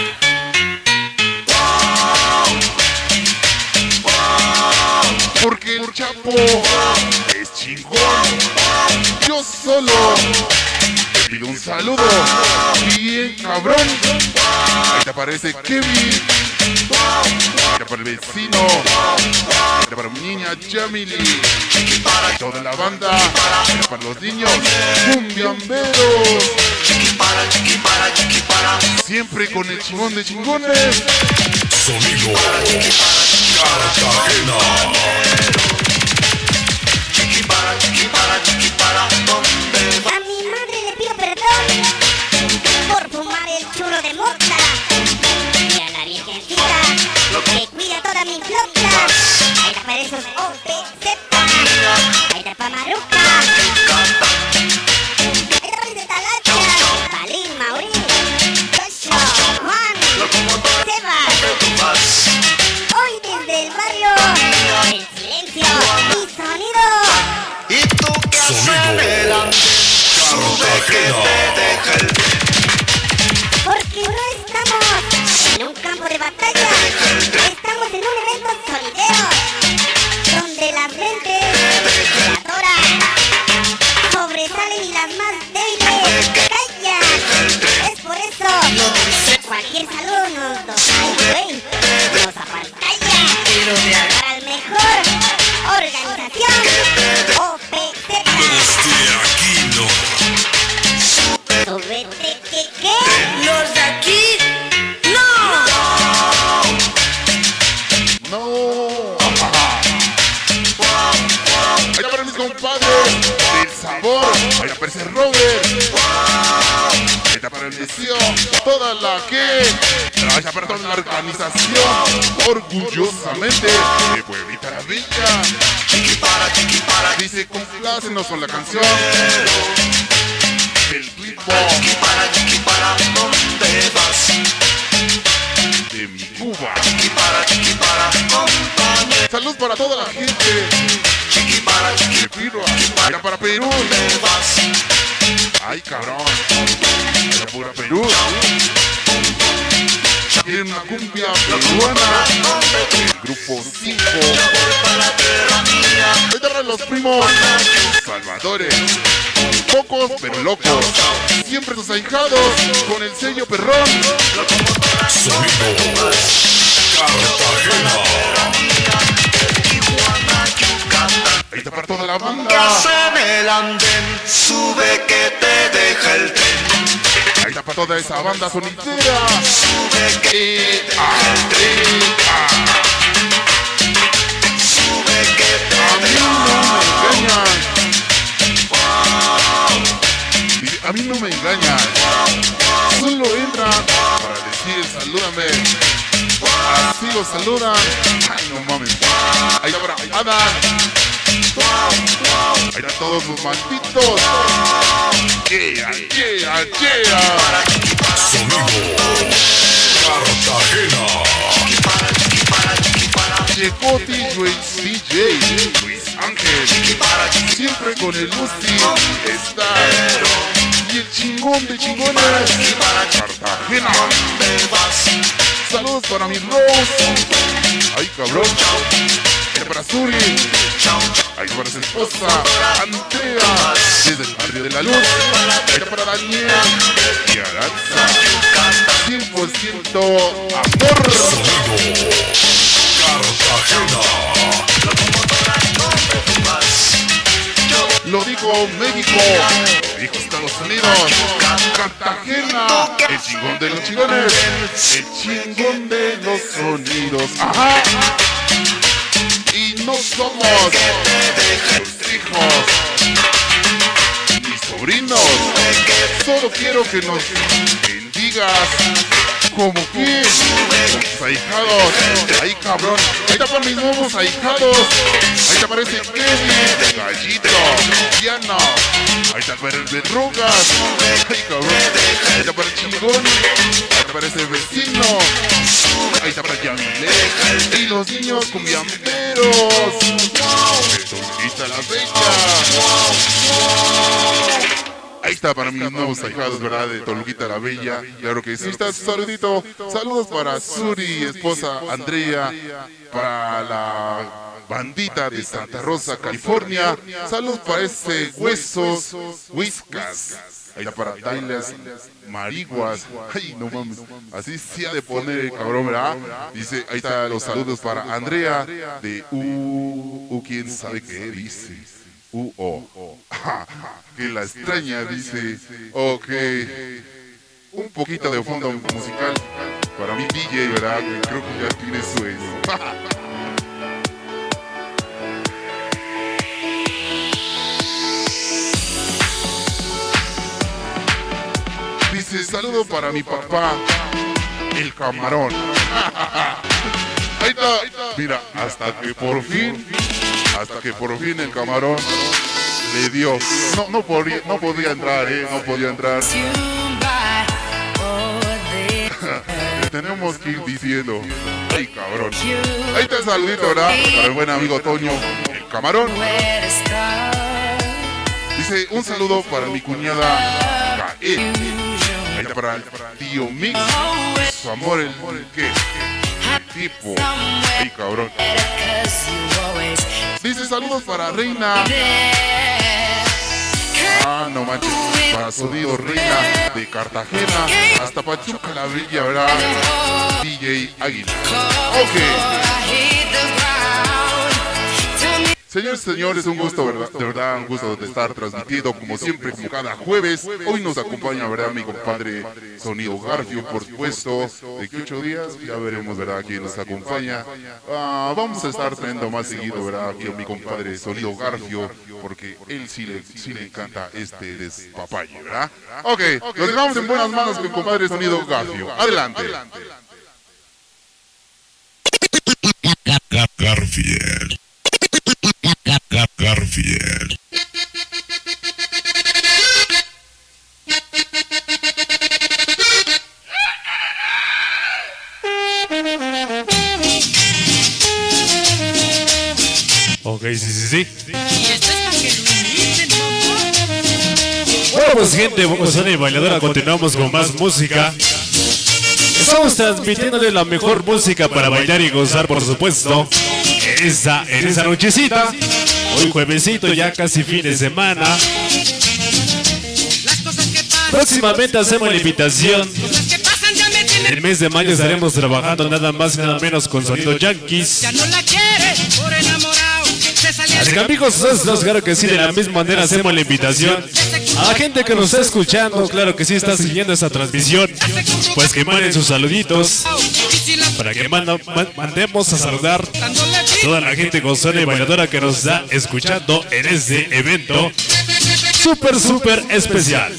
Porque el Chapo es chingón. Yo solo te pido un saludo bien cabrón. Ahí te aparece Kevin. Ahí te para el vecino. Ahí te para mi niña Jamily. Toda la banda. Ahí te para los niños cumbiamberos. Siempre con el chingón de chingones. Sonido Cartagena. A mi madre le pido perdón por fumar el churro de mota. Y a la virgencita que cuida toda mi flota. Ahí te aparece esos OPZ. Ahí te pa' Maruca. Ahí te aparece Talacha, Balín, Maurín, Tocho, Juan, Sebas. Hoy desde el barrio, el silencio y sonido. Sonido Cartagena. Porque no estamos en un campo de batalla, estamos en un evento solidero, donde las mentes creadoras sobresalen y las más débiles callan. Es por eso cualquier saludo nos apantalla. Para el mejor organización OPZ. Súbete que los de aquí No. Ahí para mis compadres del sabor. Ahí aparece Robert. Ahí para el deseo. Toda la que. Ahí para toda la organización. Orgullosamente de Pueblita la Bella. Dice complácenos con la canción. El ritmo de mi Cuba. Salud para toda la gente de Perú. Era para Perú. Ay, cabrón. Era pura Perú. Tiene una cumbia peruana. El grupo 5. Ahí te los primos salvadores. Pocos pero locos. Siempre sus ahijados con el sello perrón. Sonido Cartagena. Ahí está para toda la banda. En el andén, sube que te deja el tren. Ahí está para toda esa banda sonidera. Sube que te deja el tren. Sube que te A mí deja no me engañan. Dice, a mí no me engañan. Solo entran para decir salúdame. Así lo saludan. Ay, no mames. Ahí está para Adam. Ahí están todos los malditos. Yeah, yeah, yeah. Sonido Cartagena. Llegó DJ Luis Ángel. Siempre con el Lucy está. Y el chingón de chingones Cartagena. Saludos para mi Rose. Ay, cabrón. Ahí para Suri. Ahí para su esposa Andrea. Desde el barrio de la Luz. Ahí para Daniel y Aranza. 100% amor. Sonido Cartagena. Lo dijo México, lo dijo Estados Unidos, Cartagena, el chingón de los chingones, el chingón de los sonidos. Ajá. Y no somos sus hijos. sobrinos. Solo quiero que nos bendigas. Como que los ahijados. Ahí cabrón. Ahí está para mis nuevos ahijados. Ahí te aparece Kevin, Gallito, Diana. Ahí te aparece el Verrugas. Ahí cabrón. Ahí te aparece Chingón. Ahí te aparece el Vecino. Ahí te aparece Yamile. Y los niños cumbiamberos. Toluquita la Bella. Ahí está para mis nuevos ahijados, ¿verdad? De Toluquita la Bella. Claro que sí, está su saludito. Saludos para Suri, esposa Andrea. Para la bandita de Santa Rosa, California. Saludos para ese Huesos, Whiskas. Ahí está para Dailas Mariguas. Ay, no mames. Así sí ha de poner el cabrón, ¿verdad? Dice, ahí está los saludos para Andrea de quién sabe qué dice. Que la extraña, dice. Ok. Un poquito de fondo musical para mi DJ, ¿verdad? Que creo que ya tiene su Dice, saludo para mi papá, el camarón. Ahí está. Mira, hasta que por fin el camarón le dio. No podía entrar, no podía entrar. Tenemos que ir diciendo. Ay, cabrón. Ahí está el saludito, ¿verdad? Para el buen amigo Toño, el camarón. Dice, un saludo para mi cuñada Gael. Ahí está para el tío Mix. Su amor, el ¿qué? Tipo. Ay, cabrón. Dice, saludos para Reina. No manches. Para Sonido Reina de Cartagena hasta Pachuca la Villa, ¿verdad? DJ Águila. Ok. Señores, un gusto, ¿verdad? De verdad, un gusto de estar transmitiendo como siempre, como cada jueves. Hoy nos acompaña, ¿verdad? Mi compadre Sonido Garfio, por supuesto. De que 8 días, ya veremos, ¿verdad? Quién nos acompaña. Vamos a estar teniendo más seguido, ¿verdad? Aquí a mi compadre Sonido Garfio, porque él sí le encanta este despapalle, ¿verdad? Ok, nos dejamos en buenas manos con mi compadre Sonido Garfio. Adelante. Garfield. Ok, sí. Bueno, pues gente, vamos a la bailadora, continuamos con más música. Estamos transmitiéndole la mejor música para bailar y gozar, por supuesto, en esa nochecita. Hoy juevesito, ya casi fin de semana. Próximamente hacemos la invitación. El mes de mayo estaremos trabajando nada más y nada menos con Sonido Yankees. Así que amigos, claro que sí, de la misma manera hacemos la invitación a la gente que nos está escuchando, claro que sí está siguiendo esta transmisión, pues que manden sus saluditos para que mandemos a saludar a toda la gente gozona y bailadora que nos está escuchando en este evento súper especial.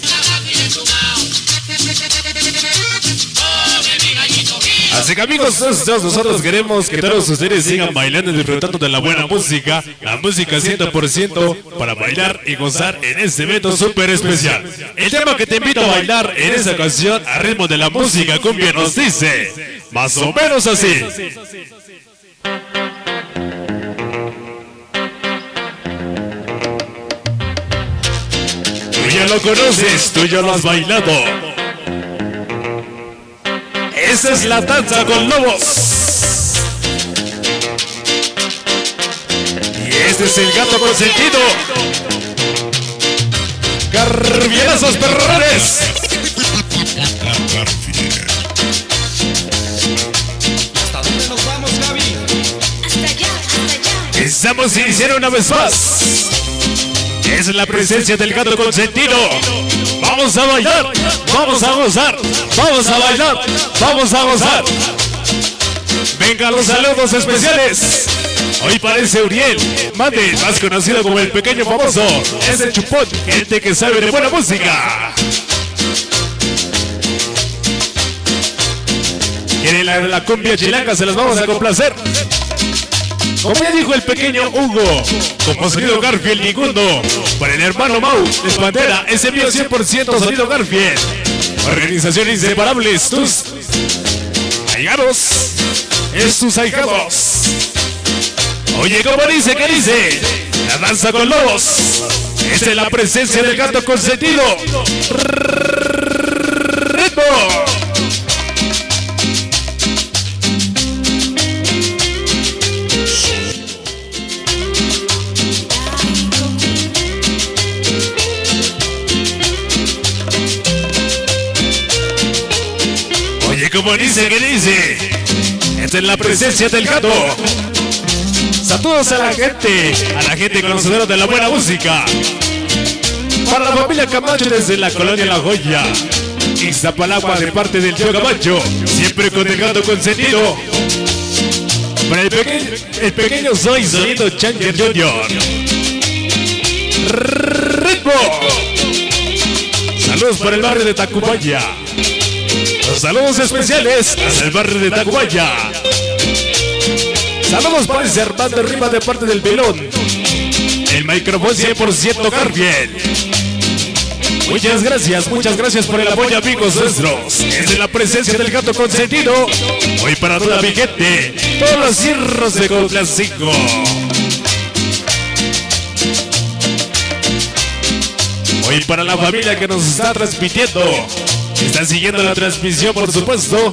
Así que amigos, nosotros queremos que todos ustedes sigan bailando y disfrutando de la buena música, la música 100% para bailar y gozar en este evento súper especial. El tema que te invito a bailar en esta ocasión a ritmo de la música cumbia nos dice más o menos así. Tú ya lo conoces, tú ya lo has bailado. Esa es la danza con lobos. Y este es el gato consentido. Garfielazos perrones. ¿Hasta dónde nos vamos, Gaby? Hasta allá. Estamos iniciando una vez más. Es la presencia del gato consentido. Vamos a bailar, vamos a gozar, vamos a bailar, vamos a gozar. Venga los saludos especiales. Hoy parece Uriel Mate, más conocido como el pequeño famoso. Es el chupón, gente que sabe de buena música. Quieren la cumbia chilanga, se las vamos a complacer. Como ya dijo el pequeño Hugo, como sonido Garfield Nigundo, para el hermano Mau de Pantera, ese mío 100% sonido Garfield. Organización Inseparables, tus ahijados, es tus ahijados. Oye, ¿cómo dice? ¿Qué dice? La danza con lobos. Esa es la presencia del gato consentido. ¡Ritmo! Oye, ¿cómo dice? ¿Qué dice? Esta es la presencia del gato. Saludos a la gente conocedora de la buena música. Para la familia Camacho desde la colonia La Joya, Iztapalapa, de parte del tío Camacho, siempre con el gato consentido. Para el pequeño Soy sonido Changer Junior. ¡Ritmo! Saludos para el barrio de Tacubaya. Los saludos especiales hasta el barrio de Tacubaya. Saludos para ese Armando Rima de parte del Pelón. El micrófono 100% Garfield. Muchas gracias por el apoyo, amigos nuestros. Es de la presencia del gato consentido. Hoy para toda mi gente, todos los cierros de Copla 5. Hoy para la familia que nos está transmitiendo, están siguiendo la transmisión, por supuesto.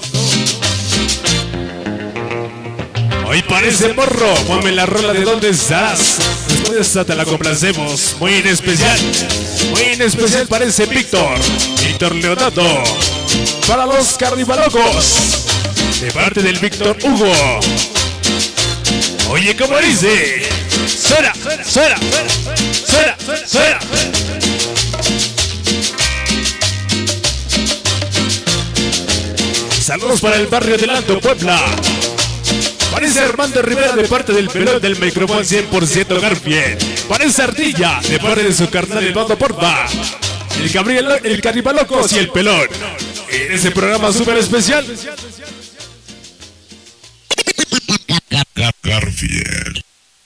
Hoy parece morro, ponme la rola de dónde estás. Después de esta te la complacemos. Muy en especial parece Víctor Leonardo. Para los carnivalocos, de parte del Víctor Hugo. Oye, ¿cómo dice? Suena. Saludos para el barrio del Alto Puebla. Parece Armando Rivera de parte del Pelón del micrófono 100% Garfield. Parece Ardilla de parte de su carnal el Bando Porfa. El Carnivalocos y el Pelón. En ese programa súper especial. Garfield.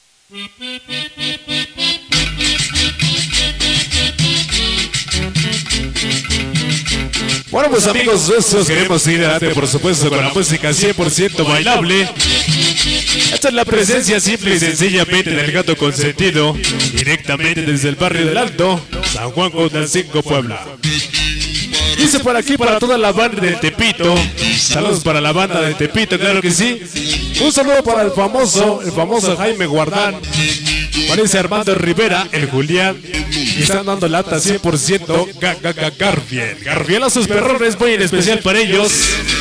Bueno, pues amigos nuestros, queremos seguir adelante, por supuesto, con la música 100% bailable. Esta es la presencia simple y sencillamente del gato consentido, directamente desde el barrio del Alto, San Juan Cotancingo, Puebla. Dice por aquí para toda la banda de Tepito. Saludos para la banda de Tepito, claro que sí. Un saludo para el famoso Jaime Guardán. Parece Armando Rivera, el Julián. Y están dando lata 100% Garfield. Garfield a sus perrones, muy en especial para ellos.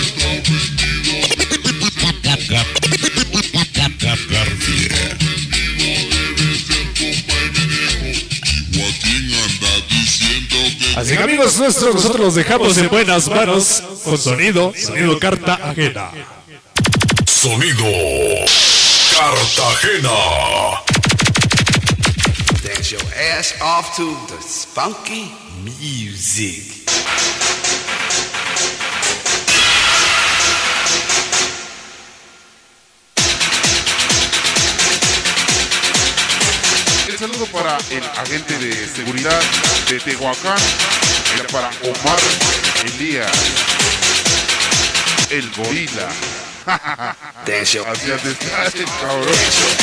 Así que amigos nuestros, nosotros los dejamos en buenas manos con sonido Cartagena. Sonido Cartagena. Dance your ass off to the funky music. El saludo para el agente de seguridad de Tehuacán, para Omar Elías, el gorila. Dance your Así es, cabrón.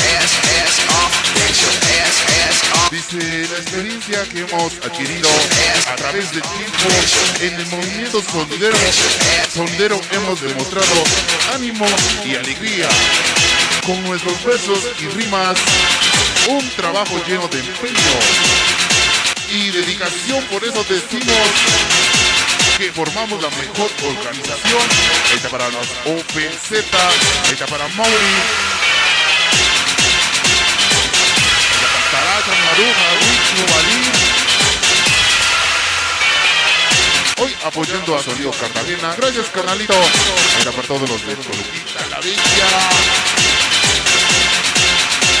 Dice la experiencia que hemos adquirido a través del tiempo en el movimiento sondero hemos demostrado ánimo y alegría con nuestros versos y rimas, un trabajo lleno de empeño y dedicación. Por eso decimos que formamos la mejor organización. Esta para los OPZ, esta para Mauri, esta para Tarata, Maruja, Wicho, Balín. Hoy apoyando a Sonido Cartagena. Gracias, carnalito. Era para todos los de Coloquita, La Bella.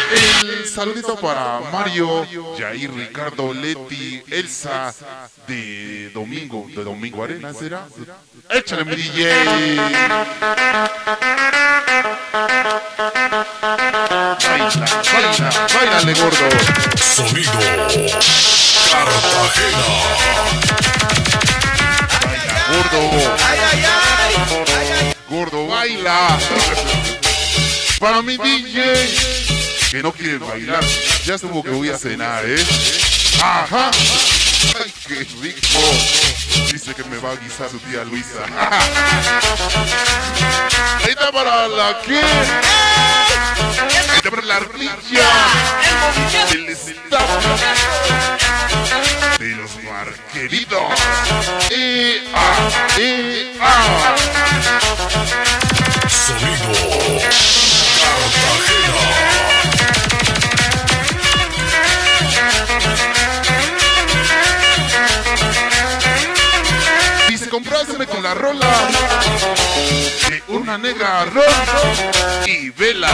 El saludito para Mario, Jair, Ricardo, Leti, Elsa, de Domingo Arena, ¿será? Échale, mi DJ. Bailale, gordo. Sonido Cartagena. Baila, gordo. Gordo, baila. Para mi DJ, que no quiere bailar, ya estuvo que voy a cenar, Ajá. Ay, qué rico. Dice que me va a guisar su tía Luisa. Ahí está para la que. Ahí está para la ardilla. El staff de los marqueritos. Sonido Cartagena. Dice comprárseme con la rola de una negra arroz y velas.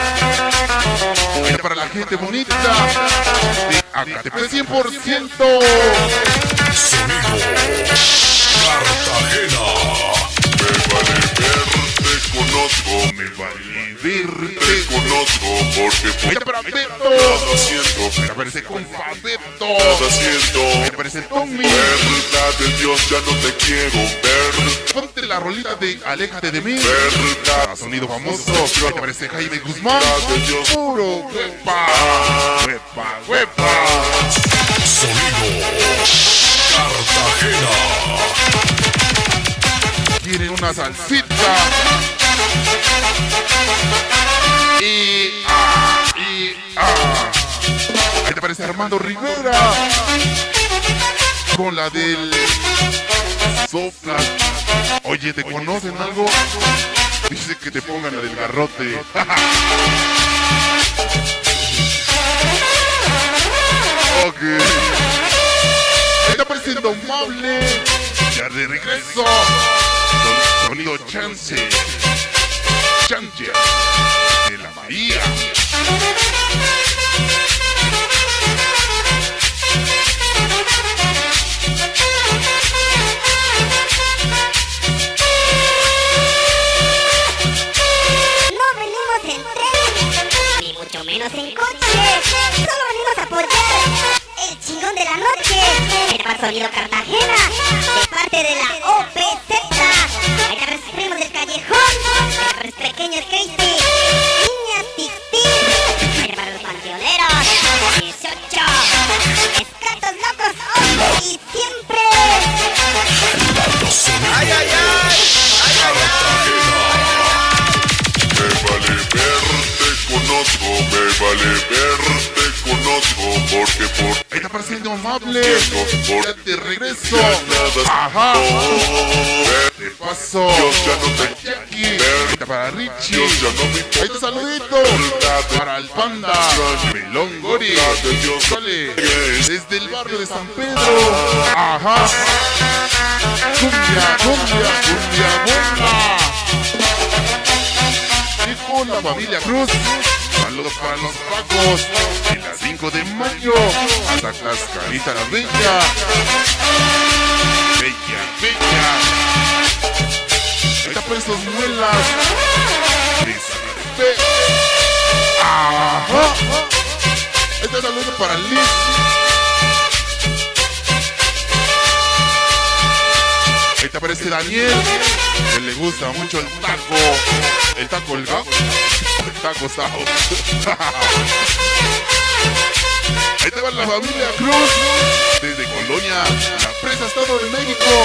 Para la gente bonita de AKTP 100%. Sonido Cartagena. Me vale ver, te conozco porque para Beto. Me parece con Fabeto. Me parece Tommy. Verdad de Dios, ya no te quiero ver. Ponte la rolita de Aléjate de mí. Verdad. Sonido famoso. Me parece Jaime Guzmán. Puro huepa. Huepa. Sonido Cartagena. Quieren una salsita. Ahí te parece Armando Rivera con la del sopla. Oye, ¿te conocen algo? Dice que te pongan la del garrote. Ok. Ahí está apareciendo Amable. Ya de regreso. Sonido Chance. Chance de la Bahía. No venimos en tren, ni mucho menos en coche. Solo venimos a apoyar el chingón de la noche. El para Sonido Cartagena, de parte de la OPZ. Hay que ver primos del callejón, hay que ver pequeños Casey, niñas Tic-Tic, hay que ver los panteoneros, 18, escatos locos hoy y siempre. ¡Ay, ay, ay! Me vale verte, conozco, me vale verte, conozco, porque por Ahí está apareciendo Amable. por Ya te regreso. nada. Ajá. Te paso. Dios ya no te Jackie. Ahí está para Richie. Dios ya no me Ahí importa. está saludito para el Panda. Melón Gori. Sale desde el barrio de San Pedro. Ajá. Cumbia, cumbia, cumbia buena. Dijo la familia Cruz. Saludos para los pacos. De las 5 de mayo hasta Tlaxcalita la Bella. Bella, bella. Ahí está por estos muelas. Ajá. Este saludo para Liz. Ahí te aparece Daniel, que le gusta mucho el taco. El taco, el taco sao. Ahí te va la familia Cruz. Desde Colonia, la presa Estado de México.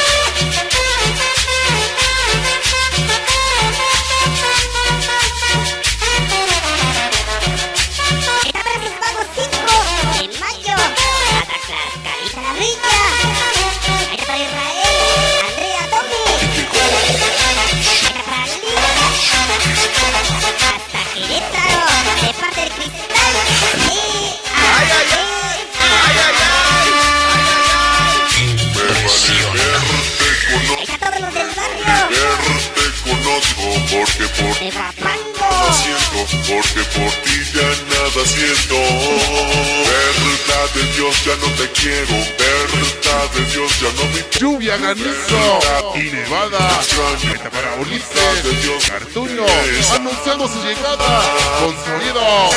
Está para sus pagos 5 de mayo hasta Tlaxcalita la Bella. Ahí está para Israel, Andrea, Tommy. Ahí está para Liz, hasta Querétaro, de parte del Cristal. Y Ay, ay, ay, ay, ay, ay. Me vale verte, ahí está todos los del barrio verte, conozco, porque por de Guapango. siento, porque por ti ya nada. haciendo. Verdad de Dios, ya no te quiero. Verdad de Dios, ya no me Lluvia, granizo y nevada. Meta para Ulises, Cartuño, anunciando su llegada con sonido.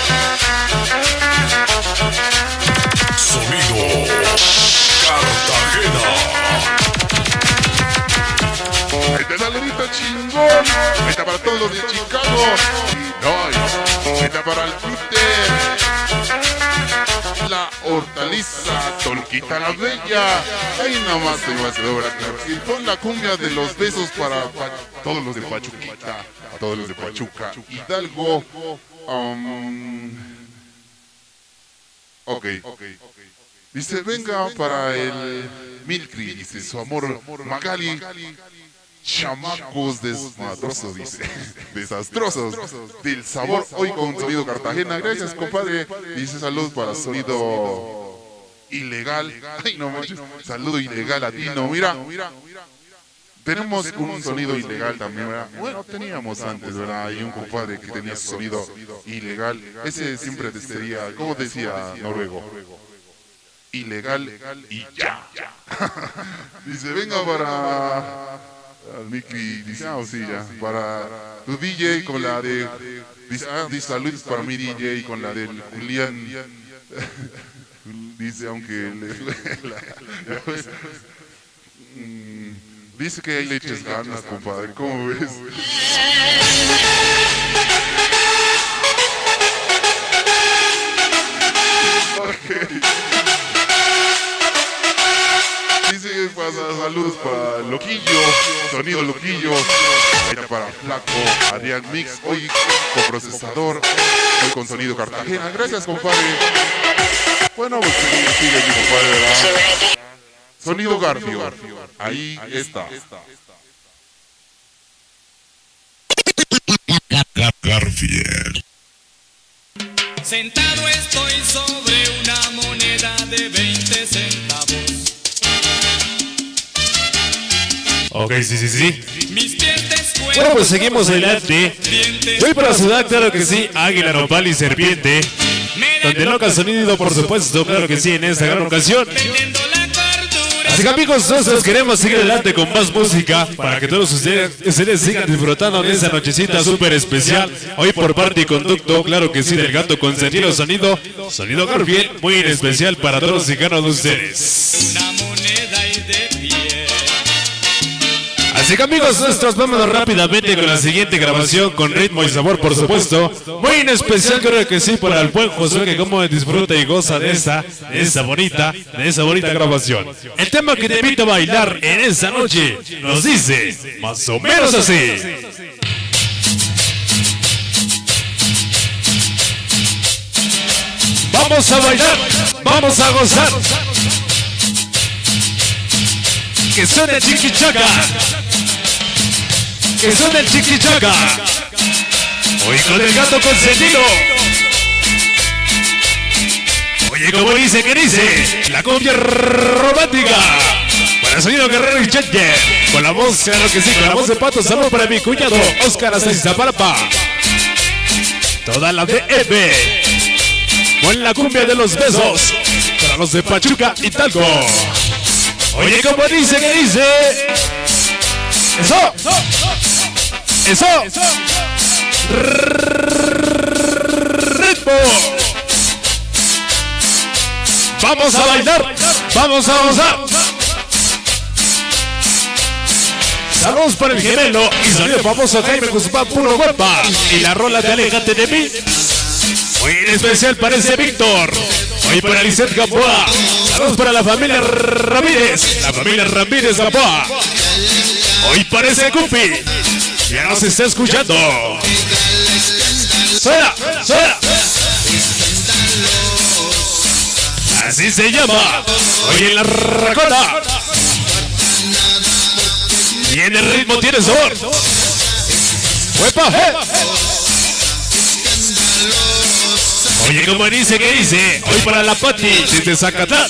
Sonido Cartagena. Este saludito chingón. Meta para todos los de Chicago. Illinois. Meta para el Twitter. La hortaliza, Tolquita la Bella. Ahí nomás te vas a doblar. Y pon la cumbia de los besos para todos los de Pachuquita, a todos los de Pachuca, Hidalgo. Ok. Dice, venga para el Milcri, dice su amor Magali. Chamacos desmadrosos, dice. Desastrosos. Del sabor hoy con sonido Cartagena. Gracias, compadre. Dice salud para sonido ilegal. Ay, no manches. Saludo ilegal latino. Mira. Tenemos un sonido ilegal también, ¿verdad? Bueno, teníamos antes, ¿verdad? Hay un compadre que tenía su sonido ilegal. Ese siempre decía, ¿cómo decía Noruego? Ilegal y ya. Dice, venga para... Mickey dice, sí, ya, para tu DJ con la de... Dice, saludos para mi DJ con la del Julián. Dice, aunque le duela. Dice que hay leches ganas, compadre, ¿cómo ves? Okay. Dice que pasa saludos para Loquillo, sonido Loquillo, para Flaco, Adrián Mix, hoy con procesador, hoy con sonido Cartagena. Gracias, compadre. Bueno, pues sigue mi compadre, ¿verdad? Sonido Garfio, ahí está. Garfield. Sentado estoy sobre una moneda de 20 centavos. Ok, sí. Mis pies descuentos. Bueno, pues seguimos adelante. Voy para la ciudad, claro que sí. Águila, nopal y serpiente. Donde loca sonido, por supuesto, claro que sí, en esta gran ocasión. Así que amigos, nosotros queremos seguir adelante con más música para que todos ustedes sigan disfrutando de esa nochecita súper especial. Hoy por parte y conducto, claro que sí, del gato con sentido sonido Garfield, muy en especial para todos y cada uno de ustedes. Una moneda y de pie. Así que amigos, nosotros vámonos rápidamente con la siguiente grabación con ritmo y sabor, por supuesto. Muy en especial, creo que sí, para el buen Josué, que como disfruta y goza de esa bonita grabación. El tema que te invito a bailar en esta noche nos dice más o menos así. Vamos a bailar, vamos a gozar. Que suene chiquichaca. Que suene el chiquichaca. Hoy con el gato consentido. Oye, como dice, ¿qué dice? La cumbia romántica. Para el sonido Guerrero y Cheche. Con la voz, claro que sí, con la voz de Pato. Saludos para mi cuñado Oscar hasta Iztapalapa. Toda la DF. Con la cumbia de los besos. Para los de Pachuca y Talco. Oye, como dice, ¿qué dice? ¡Eso! ¡Ritmo! ¡Vamos a bailar! ¡Vamos a gozar! Saludos para el gemelo y sonido famoso Jaime Guzmán, puro guapa. Y la rola de Aléjate de mí. Muy en especial para ese Víctor. Hoy para Lisette Gamboa. Saludos para la familia Ramírez. La familia Ramírez Gamboa. Hoy para ese Cupi. Ya nos está escuchando. Suena. Así se llama. Hoy en la racona. Y en el ritmo tiene sabor. ¡Huepa! Oye, como dice, ¿qué dice? Hoy para la Pati desde Zacatán.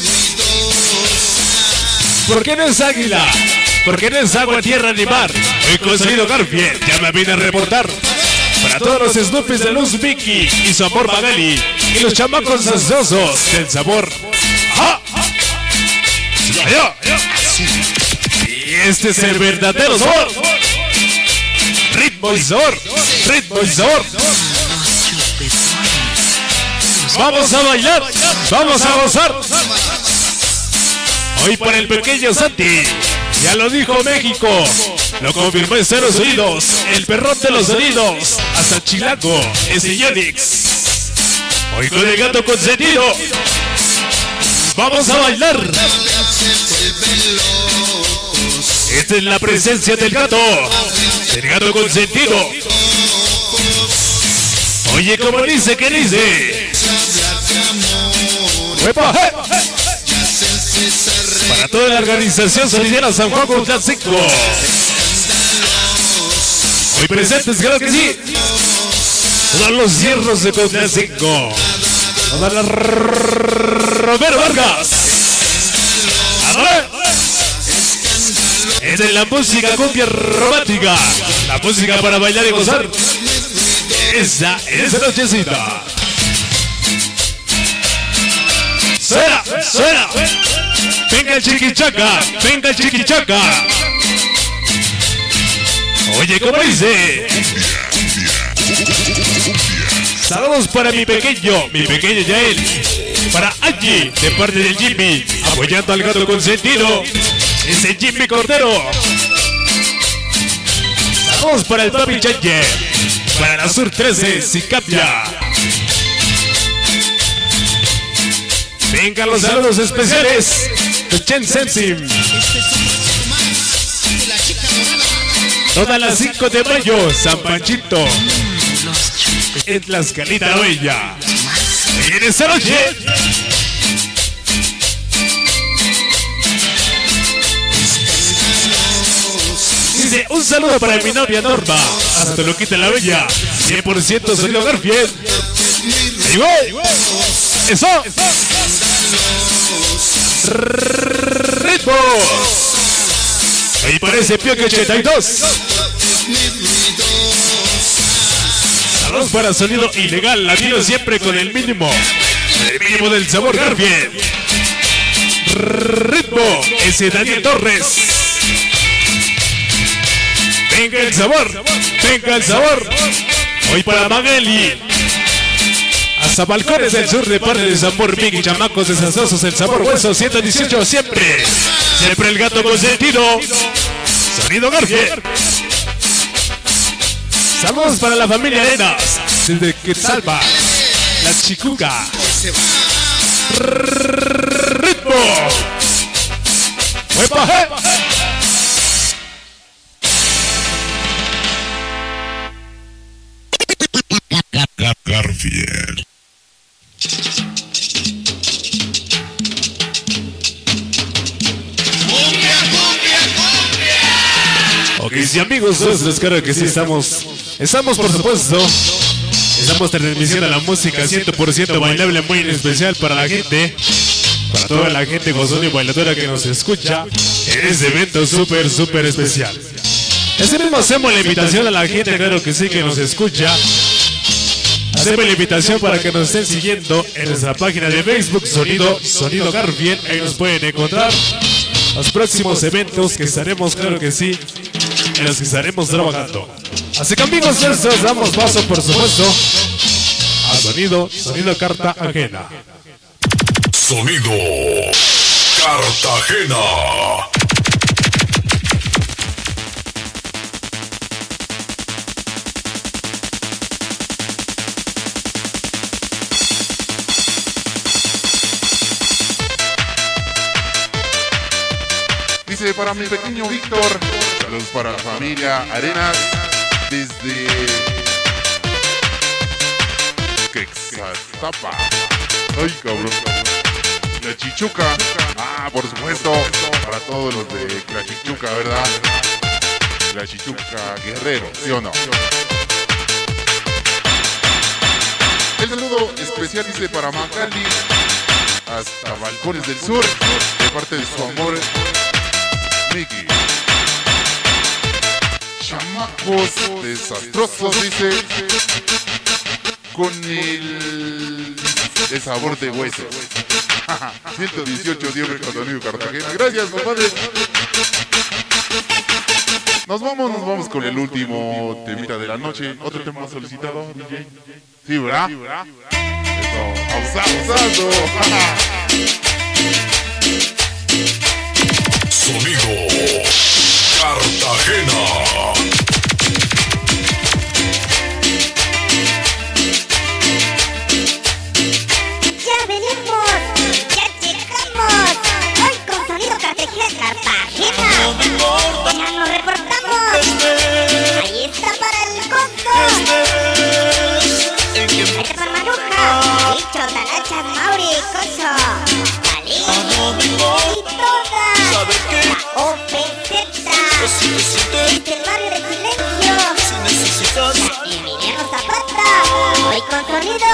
¿Por qué no es águila? ¿Por qué no es agua, tierra ni mar? Hoy con sonido Garfield, ya me vine a reportar. Para todos los Snoopies de Luz Vicky y su amor Magali. Y los chamacos ansiosos del sabor. ¡Ah! ¡Allá! Y este es el verdadero sabor. Ritmo y sabor. Ritmo y sabor. Vamos a bailar. Vamos a gozar. Hoy para el pequeño Santi. Ya lo dijo México. Lo confirmó en Cero Sonidos. El perrón de los sonidos. Hasta Chilango. Ese Yonix. Hoy con el gato consentido. Vamos a bailar. Esta es la presencia del gato. El gato consentido. Oye, como dice, ¿qué dice? ¡Epa! Para toda la organización sonidera San Juan Contra 5. Hoy presentes, claro que sí. Todos los hierros de Contra 5. Toda la Romero Vargas. A ver. Esta es la música cumbia romántica. La música para bailar y gozar. Esa nochecita. Suena, suena. Venga el chiquichaca, venga el chiquichaca. Oye, ¿cómo dice? Saludos para mi pequeño Yael. Para Angie, de parte del Jimmy, apoyando al gato consentido. Ese Jimmy Cordero. Saludos para el papi Changer. Para la Sur 13, Sicapia. Vengan los saludos especiales de Chen Sensim. Todas las 5 de mayo, San Panchito. En Tlaxcalita Bella. Y en esta noche. Dice, un saludo para mi novia Norma. Hasta Toluquita la Bella. 100% sonido Garfield. Ahí voy. Eso. Ritmo. Ahí parece Pioque 82. Saludos para sonido ilegal, latino siempre con el mínimo. El mínimo del sabor Garfield. Ritmo. Ese Daniel Torres. Venga el sabor. Venga el sabor. Hoy para Magali. Hasta Balcones del Sur de parte de Sabor Big y chamacos desastrosos, el sabor hueso 118 siempre. Siempre el gato consentido. Sonido Garfield. Saludos para la familia Arenas. Desde Quetzalpa. La Chicuca. Ritmo. ¡Huepa! Garfield. Ok, sí, amigos nuestros, claro que sí, estamos por supuesto, estamos transmitiendo la música 100% bailable, muy especial para la gente, para toda la gente gozona y bailadora que nos escucha en este evento súper especial. Así mismo hacemos la invitación a la gente, claro que sí, que nos escucha. Hacemos la invitación para que nos estén siguiendo en nuestra página de Facebook, Sonido Garfield. Ahí nos pueden encontrar los próximos eventos que estaremos, claro que sí, en los que estaremos trabajando. Así que amigos nuestros, damos paso por supuesto a Sonido Carta Ajena. Sonido Cartagena. Dice para mi pequeño Víctor, saludos para la familia Arenas desde Quetzalpa. Ay, cabrón. La Chichuca. Ah, por supuesto, para todos los de la Chichuca, ¿verdad? La Chichuca Guerrero, ¿sí o no? El saludo especial dice para Magali hasta Balcones del Sur, de parte de su amor Mickey. Chamaco. trabajos desastrosos, dice, con el sabor de hueso. 118 diciembre, Contenido Cartagena. Gracias, compadre. Nos vamos con el último temita de la noche. Otro tema solicitado, DJ. Sí, ¿verdad? Eso, abusando. Sonido Cartagena. Ya venimos, ya llegamos. Hoy con Sonido Cartagena. Ya nos reportamos. Ahí está para el costo. Ahí está para Maruja, Bicho, Talachas, Mauri, Cocho, Dalí y toda la OPZ. Desde el barrio de Silencio y Emiliano Zapata. Hoy con Sonido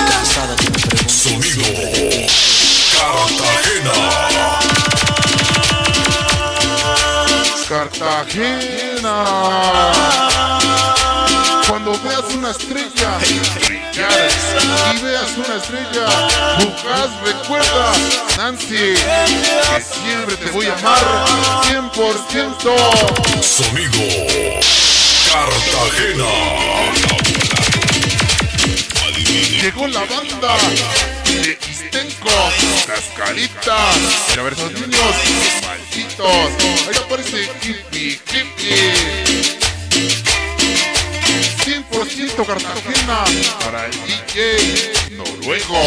Cartagena. Cuando veas una estrella brillar y veas una estrella fugaz, recuerda, Nancy, que siempre te voy a amar 100%. Sonido Cartagena. Llegó la banda de Istenco, Cascarita. Mira, a ver esos niños malditos. Ahí aparece Kipi, Kipi. 100% Cartagena para el DJ noruego.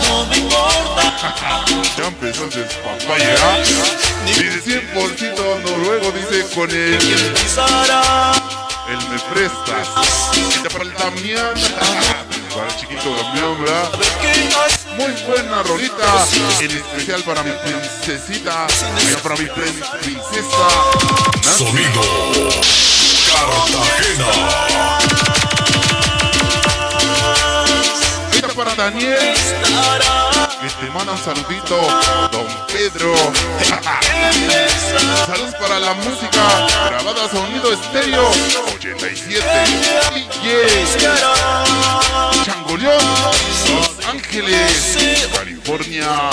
Ya empezó el despapalle, dice 100% noruego, dice con el me prestas. Está para el Damián. Para el chiquito Damián, ¿verdad? Muy buena rolita. En especial para mi princesita. Para mi princesa Nancy. Sonido Cartagena. Esta para Daniel, que te manda un saludito, Don Pedro. Saludos para la música grabada Sonido Estéreo 87. DJ Changoleón, Los Ángeles, California.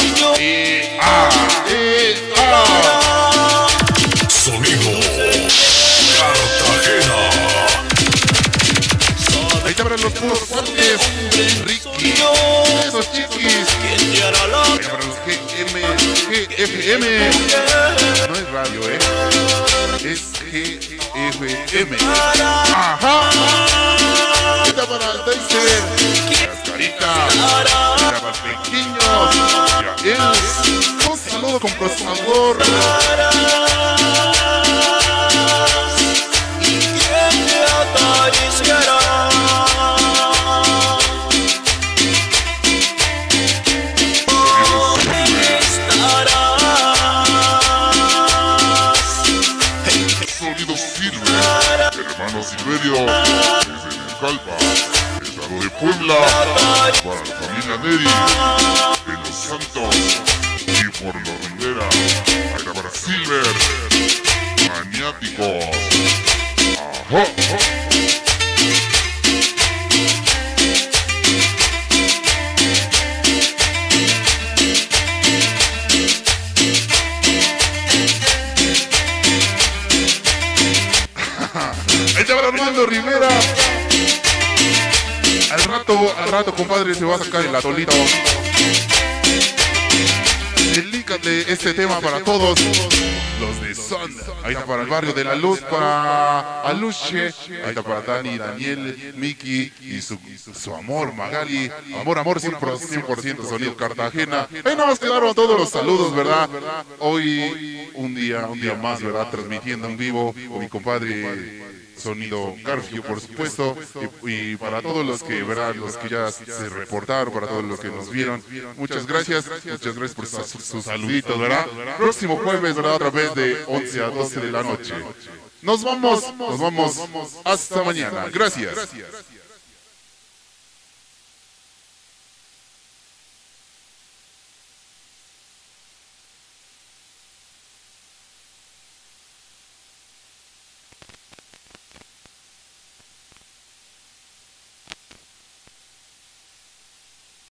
Sonido Cartagena. Ahí te abren los puros guantes, Ricky, esos chiquis. Ahí te abren los GFM. No es radio, es GFM. Ajá. Ahí te para el Deiser, Cascarita, para pequeños. Un saludo con procesador. Sonido Silver, hermano Silverio, desde Necalpa, estado de Puebla, para la familia Neri, de Los Santos y por la Rivera, allá para Silver, maniáticos. Ajá. Ahí te va Armando Rivera. Al rato, compadre, se va a sacar el atolito. Dedícale este tema para todos los de Son. Ahí está para el barrio de La Luz, para Aluche. Ahí está para Dani, Daniel, Miki y su amor, Magali. Amor, 100% Sonido Cartagena. Ahí nada más quedaron todos los saludos, ¿verdad? Hoy un día más, ¿verdad? Transmitiendo en vivo con mi compadre Sonido Garfio, por supuesto, y para todos los que, ¿verdad? Los que ya se reportaron, para todos los que nos vieron, muchas gracias por sus saluditos, ¿verdad? Próximo jueves, ¿verdad? Otra vez de 11 a 12 de la noche. Nos vamos, hasta mañana. Gracias.